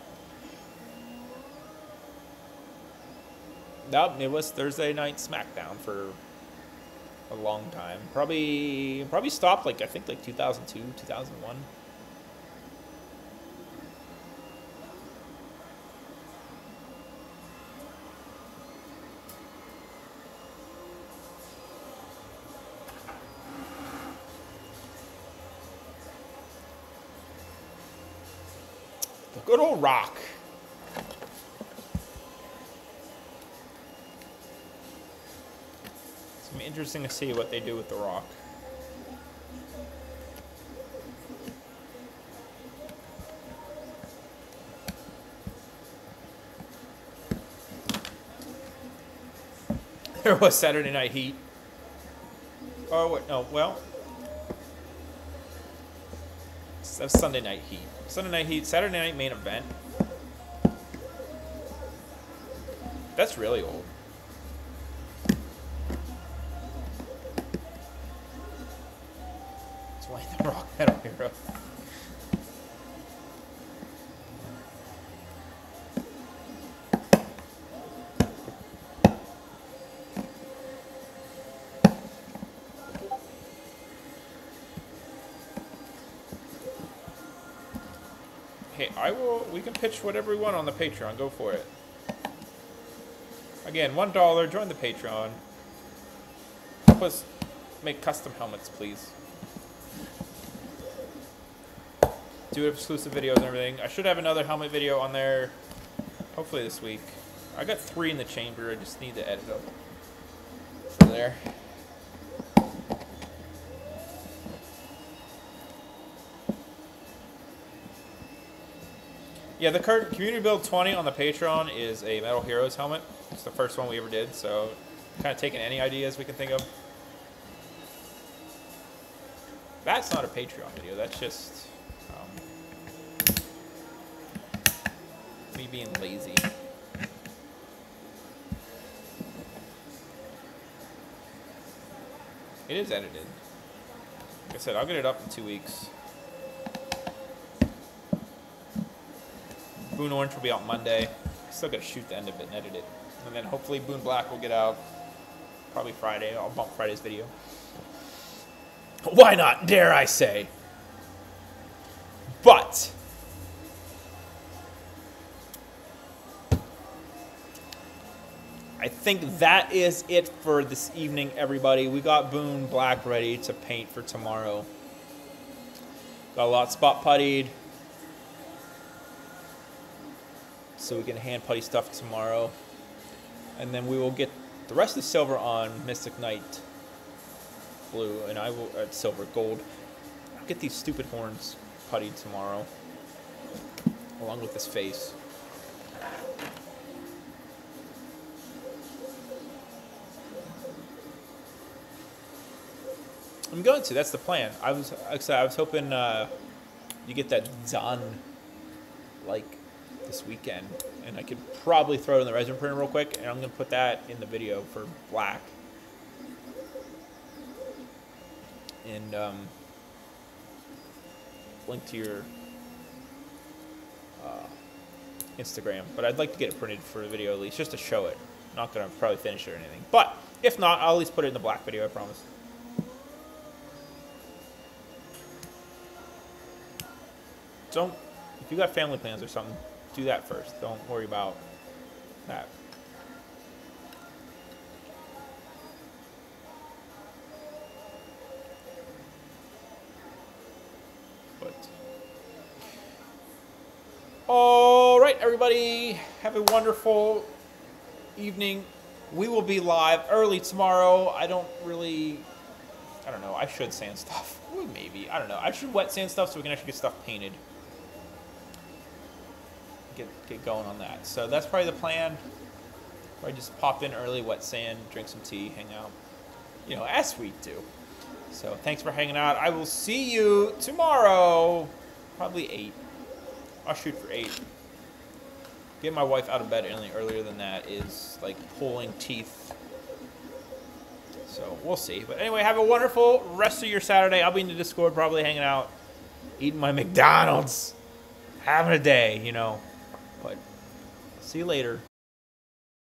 Nope, it was Thursday night SmackDown for a long time. Probably, probably stopped like I think like two thousand two, two thousand one. The good old Rock. It's interesting to see what they do with The Rock. There was Saturday Night Heat. Oh, wait, no, well. That's Sunday Night Heat. Sunday Night Heat, Saturday Night Main Event. That's really old. It's Wayne the Rock Metal Hero. Hey, I will, we can pitch whatever we want on the Patreon. Go for it. Again, one dollar, join the Patreon. Help us make custom helmets, please. Do exclusive videos and everything. I should have another helmet video on there, hopefully this week. I got three in the chamber, I just need to edit them for there. Yeah, the current Community Build twenty on the Patreon is a Metal Heroes helmet. It's the first one we ever did, so kind of taking any ideas we can think of. That's not a Patreon video, that's just um, me being lazy. It is edited. Like I said, I'll get it up in two weeks. Boone Orange will be out Monday. Still got to shoot the end of it and edit it. And then hopefully Boone Black will get out probably Friday. I'll bump Friday's video. Why not, dare I say? But I think that is it for this evening, everybody. We got Boone Black ready to paint for tomorrow. Got a lot spot puttied, so we can hand putty stuff tomorrow. And then we will get the rest of the silver on Mystic Knight blue, and I will uh, silver gold. I'll get these stupid horns puttied tomorrow, along with this face. I'm going to. That's the plan. I was I was hoping uh, you get that done like this weekend, and I could probably throw it in the resin printer real quick, and I'm gonna put that in the video for black. And um, link to your uh, Instagram, but I'd like to get it printed for a video at least, just to show it. I'm not gonna probably finish it or anything, but if not, I'll at least put it in the black video. I promise. Don't, if you got family plans or something, do that first. Don't worry about that. But all right, everybody, have a wonderful evening. We will be live early tomorrow. I don't really, I don't know. I should sand stuff. Well, maybe. I don't know. I should wet sand stuff so we can actually get stuff painted. Get, get going on that. So that's probably the plan. Probably just pop in early, wet sand, drink some tea, hang out. You know, as we do. So thanks for hanging out. I will see you tomorrow. Probably eight. I'll shoot for eight. Get my wife out of bed any earlier than that is like pulling teeth. So we'll see. But anyway, have a wonderful rest of your Saturday. I'll be in the Discord probably hanging out, eating my McDonald's, having a day, you know. But see you later.